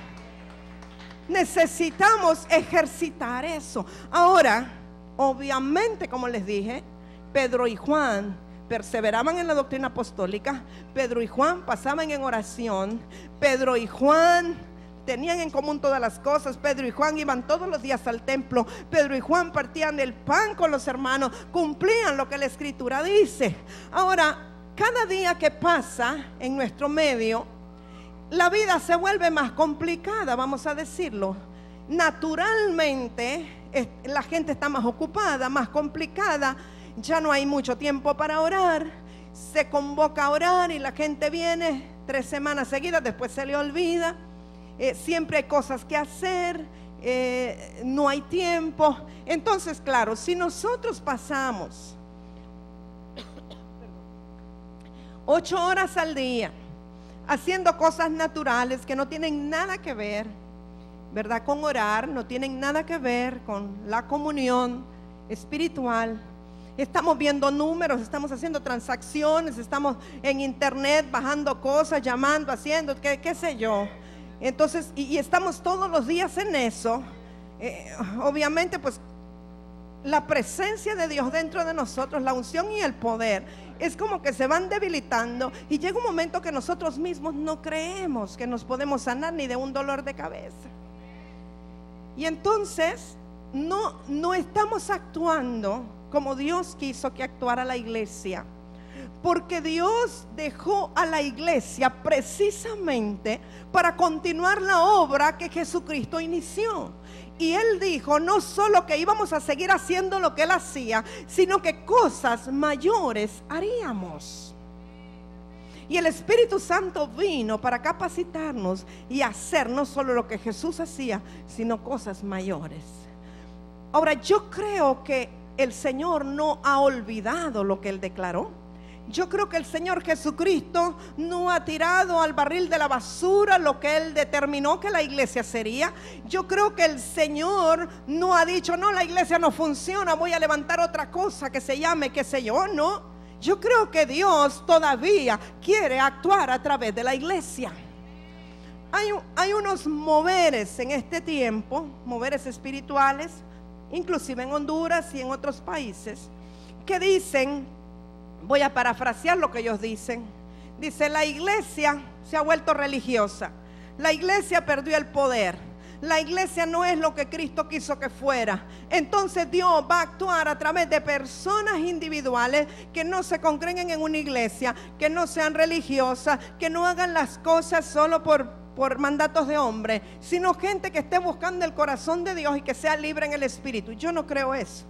Necesitamos ejercitar eso. Ahora, obviamente, como les dije, Pedro y Juan perseveraban en la doctrina apostólica. Pedro y Juan pasaban en oración. Pedro y Juan tenían en común todas las cosas. Pedro y Juan iban todos los días al templo. Pedro y Juan partían el pan con los hermanos. Cumplían lo que la Escritura dice. Ahora, cada día que pasa en nuestro medio, la vida se vuelve más complicada, vamos a decirlo. Naturalmente, la gente está más ocupada, más complicada. Ya no hay mucho tiempo para orar. Se convoca a orar y la gente viene 3 semanas seguidas, después se le olvida. Siempre hay cosas que hacer, no hay tiempo. Entonces, claro, si nosotros pasamos 8 horas al día haciendo cosas naturales que no tienen nada que ver, ¿verdad?, con orar, no tienen nada que ver con la comunión espiritual. Estamos viendo números, estamos haciendo transacciones, estamos en internet bajando cosas, llamando, haciendo, qué sé yo. Entonces, y estamos todos los días en eso. Obviamente, pues la presencia de Dios dentro de nosotros, la unción y el poder, es como que se van debilitando, y llega un momento que nosotros mismos no creemos que nos podemos sanar ni de un dolor de cabeza. Y entonces no estamos actuando como Dios quiso que actuara la iglesia. Porque Dios dejó a la iglesia precisamente para continuar la obra que Jesucristo inició. Y Él dijo no solo que íbamos a seguir haciendo lo que Él hacía, sino que cosas mayores haríamos. Y el Espíritu Santo vino para capacitarnos y hacer no solo lo que Jesús hacía, sino cosas mayores. Ahora, yo creo que el Señor no ha olvidado lo que Él declaró. Yo creo que el Señor Jesucristo no ha tirado al barril de la basura lo que Él determinó que la iglesia sería. Yo creo que el Señor no ha dicho, no, la iglesia no funciona, voy a levantar otra cosa que se llame, qué sé yo, no. Yo creo que Dios todavía quiere actuar a través de la iglesia. Hay unos moveres en este tiempo, moveres espirituales, inclusive en Honduras y en otros países, que dicen, voy a parafrasear lo que ellos dicen. Dice, la iglesia se ha vuelto religiosa. La iglesia perdió el poder. La iglesia no es lo que Cristo quiso que fuera. Entonces Dios va a actuar a través de personas individuales que no se congreguen en una iglesia, que no sean religiosas, que no hagan las cosas solo por mandatos de hombre, sino gente que esté buscando el corazón de Dios y que sea libre en el espíritu. Yo no creo eso.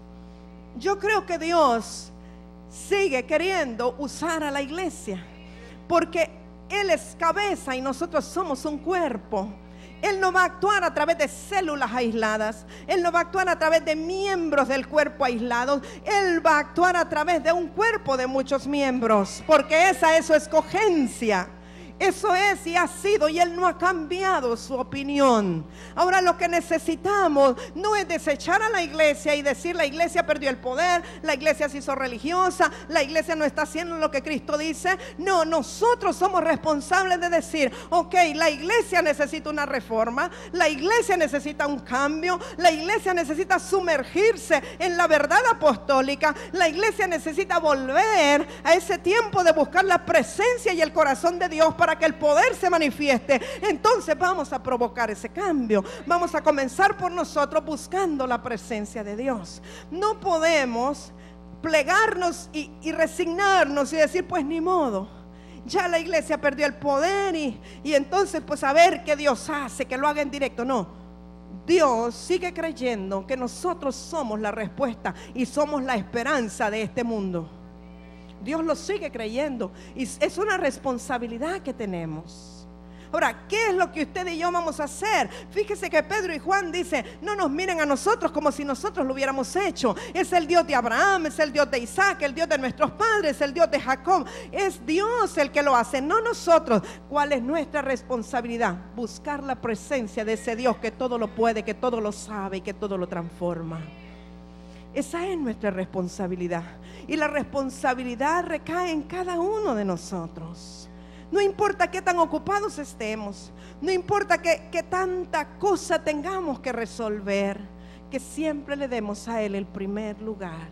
Yo creo que Dios sigue queriendo usar a la iglesia, porque Él es cabeza y nosotros somos un cuerpo. Él no va a actuar a través de células aisladas. Él no va a actuar a través de miembros del cuerpo aislados. Él va a actuar a través de un cuerpo de muchos miembros, porque esa es su escogencia. Eso es y ha sido, y Él no ha cambiado su opinión. Ahora lo que necesitamos no es desechar a la iglesia y decir la iglesia perdió el poder, la iglesia se hizo religiosa, la iglesia no está haciendo lo que Cristo dice. No, nosotros somos responsables de decir, ok, la iglesia necesita una reforma, la iglesia necesita un cambio, la iglesia necesita sumergirse en la verdad apostólica, la iglesia necesita volver a ese tiempo de buscar la presencia y el corazón de Dios para que el poder se manifieste. Entonces vamos a provocar ese cambio. Vamos a comenzar por nosotros buscando la presencia de Dios. No podemos plegarnos y resignarnos y decir, pues ni modo, ya la iglesia perdió el poder y entonces pues a ver qué Dios hace, que lo haga en directo. No, Dios sigue creyendo que nosotros somos la respuesta y somos la esperanza de este mundo. Dios lo sigue creyendo y es una responsabilidad que tenemos. Ahora, ¿qué es lo que usted y yo vamos a hacer? Fíjese que Pedro y Juan dicen, no nos miren a nosotros como si nosotros lo hubiéramos hecho. Es el Dios de Abraham, es el Dios de Isaac, el Dios de nuestros padres, el Dios de Jacob. Es Dios el que lo hace, no nosotros. ¿Cuál es nuestra responsabilidad? Buscar la presencia de ese Dios que todo lo puede, que todo lo sabe y que todo lo transforma. Esa es nuestra responsabilidad. Y la responsabilidad recae en cada uno de nosotros. No importa qué tan ocupados estemos, no importa qué tanta cosa tengamos que resolver, que siempre le demos a Él el primer lugar.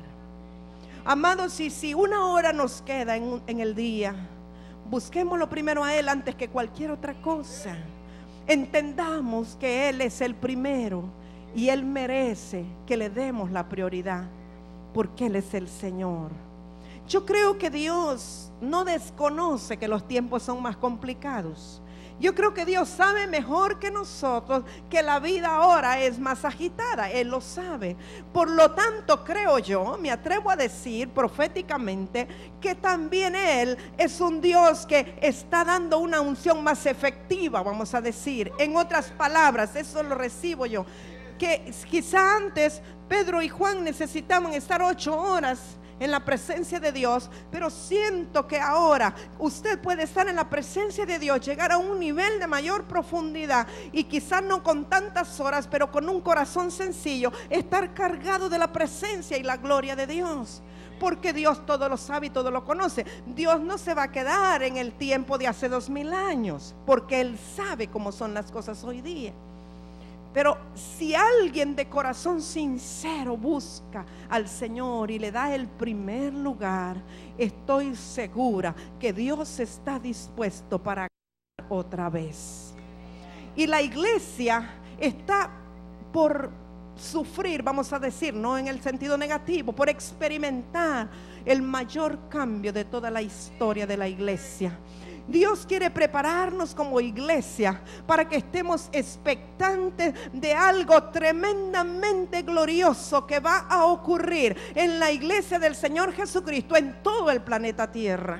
Amados, si una hora nos queda en el día, busquémoslo primero a Él antes que cualquier otra cosa. Entendamos que Él es el primero y Él merece que le demos la prioridad, porque Él es el Señor. Yo creo que Dios no desconoce que los tiempos son más complicados. Yo creo que Dios sabe mejor que nosotros que la vida ahora es más agitada. Él lo sabe. Por lo tanto, creo yo, me atrevo a decir proféticamente, que también Él es un Dios que está dando una unción más efectiva, vamos a decir. En otras palabras, eso lo recibo yo, que quizá antes Pedro y Juan necesitaban estar 8 horas en la presencia de Dios, pero siento que ahora usted puede estar en la presencia de Dios, llegar a un nivel de mayor profundidad y quizás no con tantas horas, pero con un corazón sencillo, estar cargado de la presencia y la gloria de Dios, porque Dios todo lo sabe y todo lo conoce. Dios no se va a quedar en el tiempo de hace 2000 años, porque Él sabe cómo son las cosas hoy día. Pero si alguien de corazón sincero busca al Señor y le da el primer lugar, estoy segura que Dios está dispuesto para otra vez. Y la iglesia está por sufrir, vamos a decir, no en el sentido negativo, por experimentar el mayor cambio de toda la historia de la iglesia. Dios quiere prepararnos como iglesia para que estemos expectantes de algo tremendamente glorioso que va a ocurrir en la iglesia del Señor Jesucristo en todo el planeta Tierra.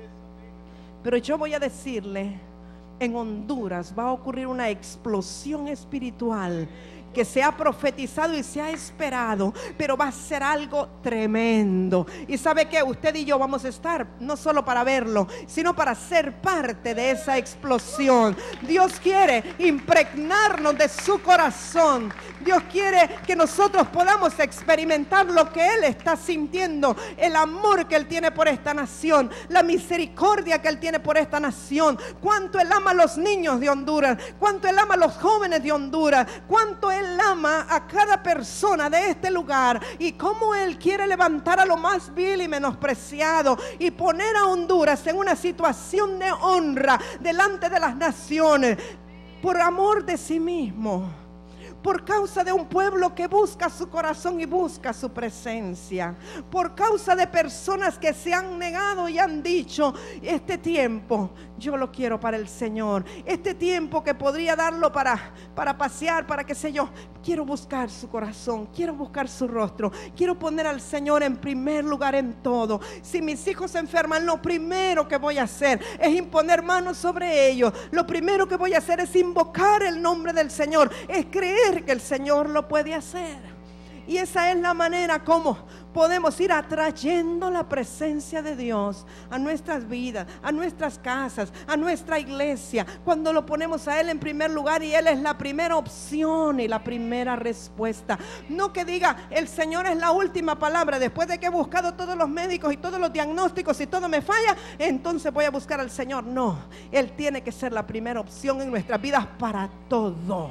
Pero yo voy a decirle, en Honduras va a ocurrir una explosión espiritual que se ha profetizado y se ha esperado, pero va a ser algo tremendo. Y sabe que usted y yo vamos a estar no solo para verlo, sino para ser parte de esa explosión. Dios quiere impregnarnos de su corazón. Dios quiere que nosotros podamos experimentar lo que Él está sintiendo, el amor que Él tiene por esta nación, la misericordia que Él tiene por esta nación, cuánto Él ama a los niños de Honduras, cuánto Él ama a los jóvenes de Honduras, cuánto Él ama a cada persona de este lugar, y cómo Él quiere levantar a lo más vil y menospreciado y poner a Honduras en una situación de honra delante de las naciones, por amor de sí mismo, por causa de un pueblo que busca su corazón y busca su presencia, por causa de personas que se han negado y han dicho: este tiempo yo lo quiero para el Señor, este tiempo que podría darlo para pasear, para qué sé yo, quiero buscar su corazón, quiero buscar su rostro, quiero poner al Señor en primer lugar en todo. Si mis hijos se enferman, lo primero que voy a hacer es imponer manos sobre ellos, lo primero que voy a hacer es invocar el nombre del Señor, es creer que el Señor lo puede hacer. Y esa es la manera como podemos ir atrayendo la presencia de Dios a nuestras vidas, a nuestras casas, a nuestra iglesia, cuando lo ponemos a Él en primer lugar y Él es la primera opción y la primera respuesta. No que diga: el Señor es la última palabra, después de que he buscado todos los médicos y todos los diagnósticos y todo me falla, entonces voy a buscar al Señor. No, Él tiene que ser la primera opción en nuestras vidas para todo.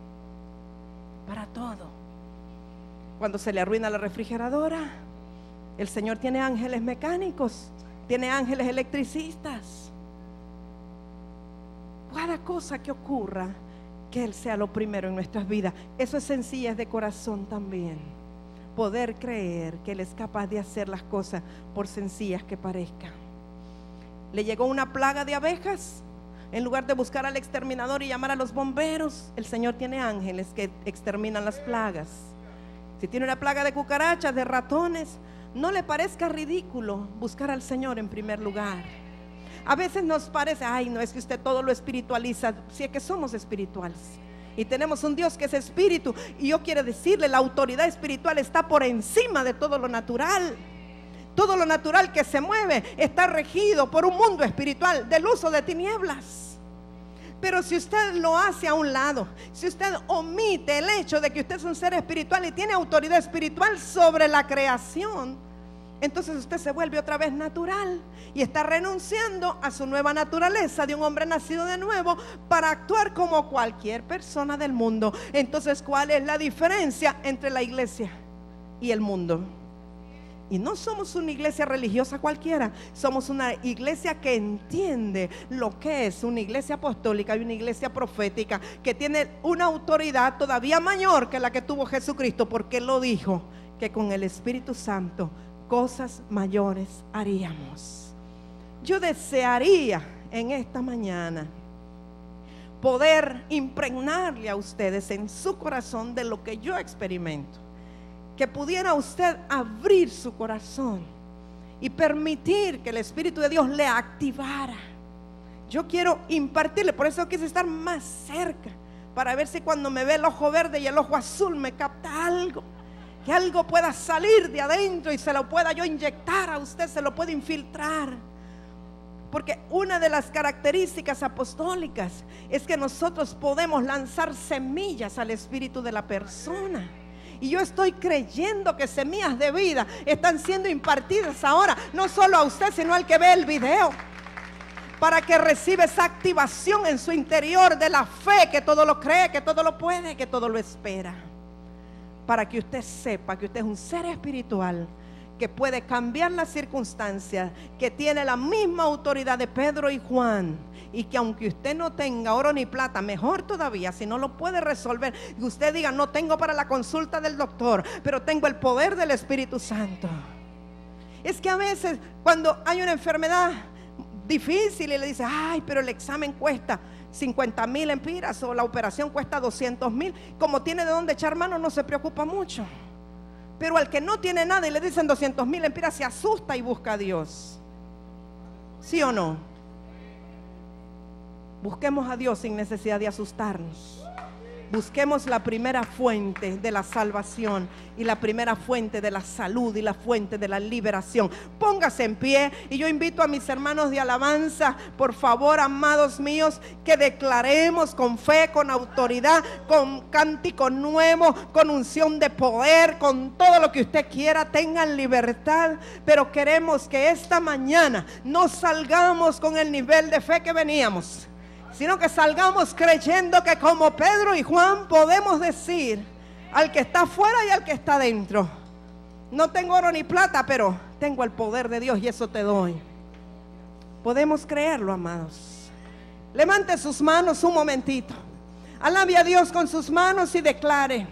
Para todo. Cuando se le arruina la refrigeradora, el Señor tiene ángeles mecánicos, tiene ángeles electricistas. Cada cosa que ocurra, que Él sea lo primero en nuestras vidas. Eso es sencillez de corazón también. Poder creer que Él es capaz de hacer las cosas por sencillas que parezcan. Le llegó una plaga de abejas. En lugar de buscar al exterminador y llamar a los bomberos, el Señor tiene ángeles que exterminan las plagas. Si tiene una plaga de cucarachas, de ratones, no le parezca ridículo buscar al Señor en primer lugar. A veces nos parece: ay, no, es que usted todo lo espiritualiza. Si es que somos espirituales y tenemos un Dios que es espíritu, y yo quiero decirle, la autoridad espiritual está por encima de todo lo natural. Todo lo natural que se mueve está regido por un mundo espiritual del uso de tinieblas. Pero si usted lo hace a un lado, si usted omite el hecho de que usted es un ser espiritual y tiene autoridad espiritual sobre la creación, entonces usted se vuelve otra vez natural y está renunciando a su nueva naturaleza de un hombre nacido de nuevo para actuar como cualquier persona del mundo. Entonces, ¿cuál es la diferencia entre la iglesia y el mundo? Y no somos una iglesia religiosa cualquiera, somos una iglesia que entiende lo que es una iglesia apostólica y una iglesia profética, que tiene una autoridad todavía mayor que la que tuvo Jesucristo, porque Él lo dijo, que con el Espíritu Santo cosas mayores haríamos. Yo desearía en esta mañana poder impregnarle a ustedes en su corazón de lo que yo experimento, que pudiera usted abrir su corazón y permitir que el Espíritu de Dios le activara. Yo quiero impartirle, por eso quise estar más cerca, para ver si cuando me ve el ojo verde y el ojo azul me capta algo, que algo pueda salir de adentro y se lo pueda yo inyectar a usted, se lo pueda infiltrar. Porque una de las características apostólicas es que nosotros podemos lanzar semillas al espíritu de la persona. Y yo estoy creyendo que semillas de vida están siendo impartidas ahora, no solo a usted, sino al que ve el video, para que reciba esa activación en su interior de la fe, que todo lo cree, que todo lo puede, que todo lo espera. Para que usted sepa que usted es un ser espiritual, que puede cambiar las circunstancias, que tiene la misma autoridad de Pedro y Juan, Y que aunque usted no tenga oro ni plata, mejor todavía, si no lo puede resolver, y usted diga, no tengo para la consulta del doctor, pero tengo el poder del Espíritu Santo. Es que a veces cuando hay una enfermedad difícil y le dice, ay, pero el examen cuesta 50,000 empiras o la operación cuesta 200,000, como tiene de dónde echar mano, no se preocupa mucho. Pero al que no tiene nada y le dicen 200,000 empiras, se asusta y busca a Dios. ¿Sí o no? Busquemos a Dios sin necesidad de asustarnos. Busquemos la primera fuente de la salvación y la primera fuente de la salud y la fuente de la liberación. Póngase en pie y yo invito a mis hermanos de alabanza, por favor, amados míos, que declaremos con fe, con autoridad, con cántico nuevo, con unción de poder, con todo lo que usted quiera. Tengan libertad, pero queremos que esta mañana no salgamos con el nivel de fe que veníamos, sino que salgamos creyendo que como Pedro y Juan podemos decir al que está afuera y al que está adentro, no tengo oro ni plata, pero tengo el poder de Dios y eso te doy. Podemos creerlo, amados. Levante sus manos un momentito, alabe a Dios con sus manos y declare: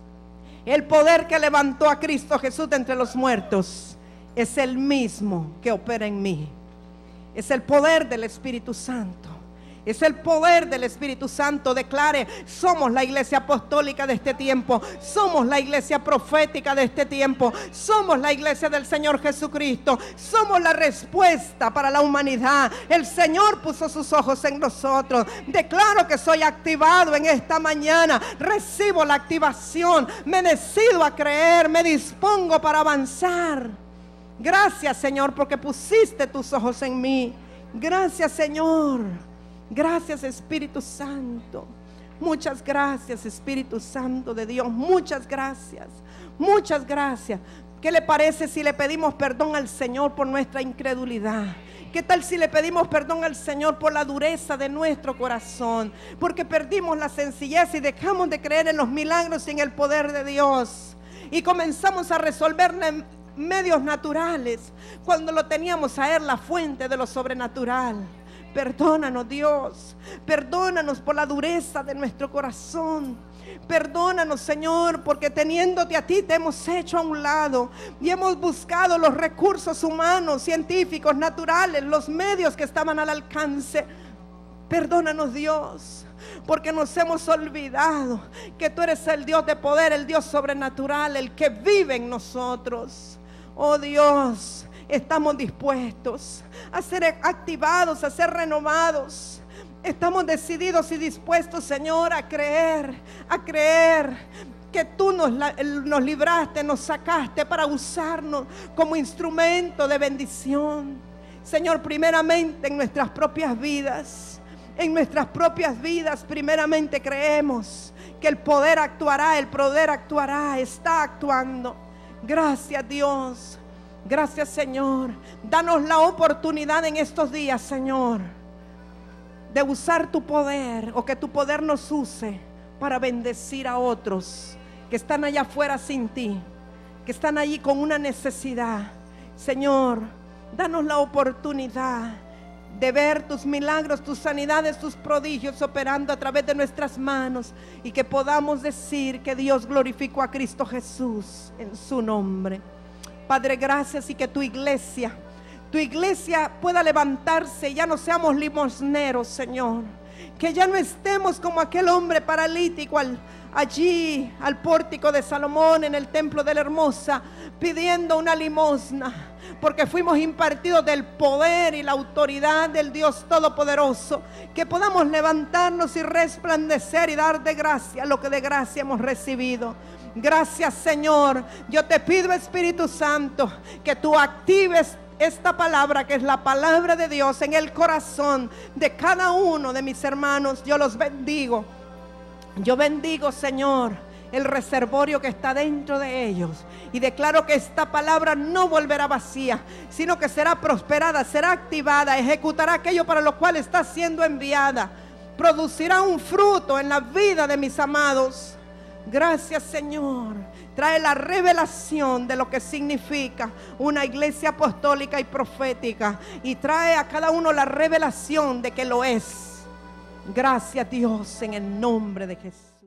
el poder que levantó a Cristo Jesús de entre los muertos es el mismo que opera en mí. Es el poder del Espíritu Santo. Es el poder del Espíritu Santo. Declare: somos la iglesia apostólica de este tiempo, somos la iglesia profética de este tiempo, somos la iglesia del Señor Jesucristo, somos la respuesta para la humanidad. El Señor puso sus ojos en nosotros. Declaro que soy activado en esta mañana, recibo la activación, me decido a creer, me dispongo para avanzar. Gracias, Señor, porque pusiste tus ojos en mí. Gracias, Señor. Gracias, Espíritu Santo. Muchas gracias, Espíritu Santo de Dios. Muchas gracias. Muchas gracias. ¿Qué le parece si le pedimos perdón al Señor por nuestra incredulidad? ¿Qué tal si le pedimos perdón al Señor por la dureza de nuestro corazón? Porque perdimos la sencillez y dejamos de creer en los milagros y en el poder de Dios. Y comenzamos a resolver medios naturales cuando lo teníamos a Él, la fuente de lo sobrenatural. Perdónanos, Dios, perdónanos por la dureza de nuestro corazón. Perdónanos, Señor, porque teniéndote a ti te hemos hecho a un lado y hemos buscado los recursos humanos, científicos, naturales, los medios que estaban al alcance. Perdónanos, Dios, porque nos hemos olvidado que tú eres el Dios de poder, el Dios sobrenatural, el que vive en nosotros. Oh Dios, estamos dispuestos a ser activados, a ser renovados. Estamos decididos y dispuestos, Señor, a creer que tú nos libraste, nos sacaste para usarnos como instrumento de bendición. Señor, primeramente en nuestras propias vidas, primeramente creemos que el poder actuará, está actuando. Gracias, Dios. Gracias, Señor. Danos la oportunidad en estos días, Señor, de usar tu poder, o que tu poder nos use para bendecir a otros que están allá afuera sin ti, que están allí con una necesidad. Señor, danos la oportunidad de ver tus milagros, tus sanidades, tus prodigios operando a través de nuestras manos, y que podamos decir que Dios glorificó a Cristo Jesús en su nombre. Padre, gracias, y que tu iglesia pueda levantarse y ya no seamos limosneros, Señor. Que ya no estemos como aquel hombre paralítico allí al pórtico de Salomón en el templo de la Hermosa, pidiendo una limosna, porque fuimos impartidos del poder y la autoridad del Dios Todopoderoso. Que podamos levantarnos y resplandecer y dar de gracia lo que de gracia hemos recibido. Gracias, Señor. Yo te pido, Espíritu Santo, que tú actives esta palabra, que es la palabra de Dios, en el corazón de cada uno de mis hermanos. Yo los bendigo. Yo bendigo, Señor, el reservorio que está dentro de ellos, y declaro que esta palabra no volverá vacía, sino que será prosperada, será activada, ejecutará aquello para lo cual está siendo enviada, producirá un fruto en la vida de mis amados. Gracias, Señor. Trae la revelación de lo que significa una iglesia apostólica y profética. Y trae a cada uno la revelación de que lo es. Gracias, Dios, en el nombre de Jesús.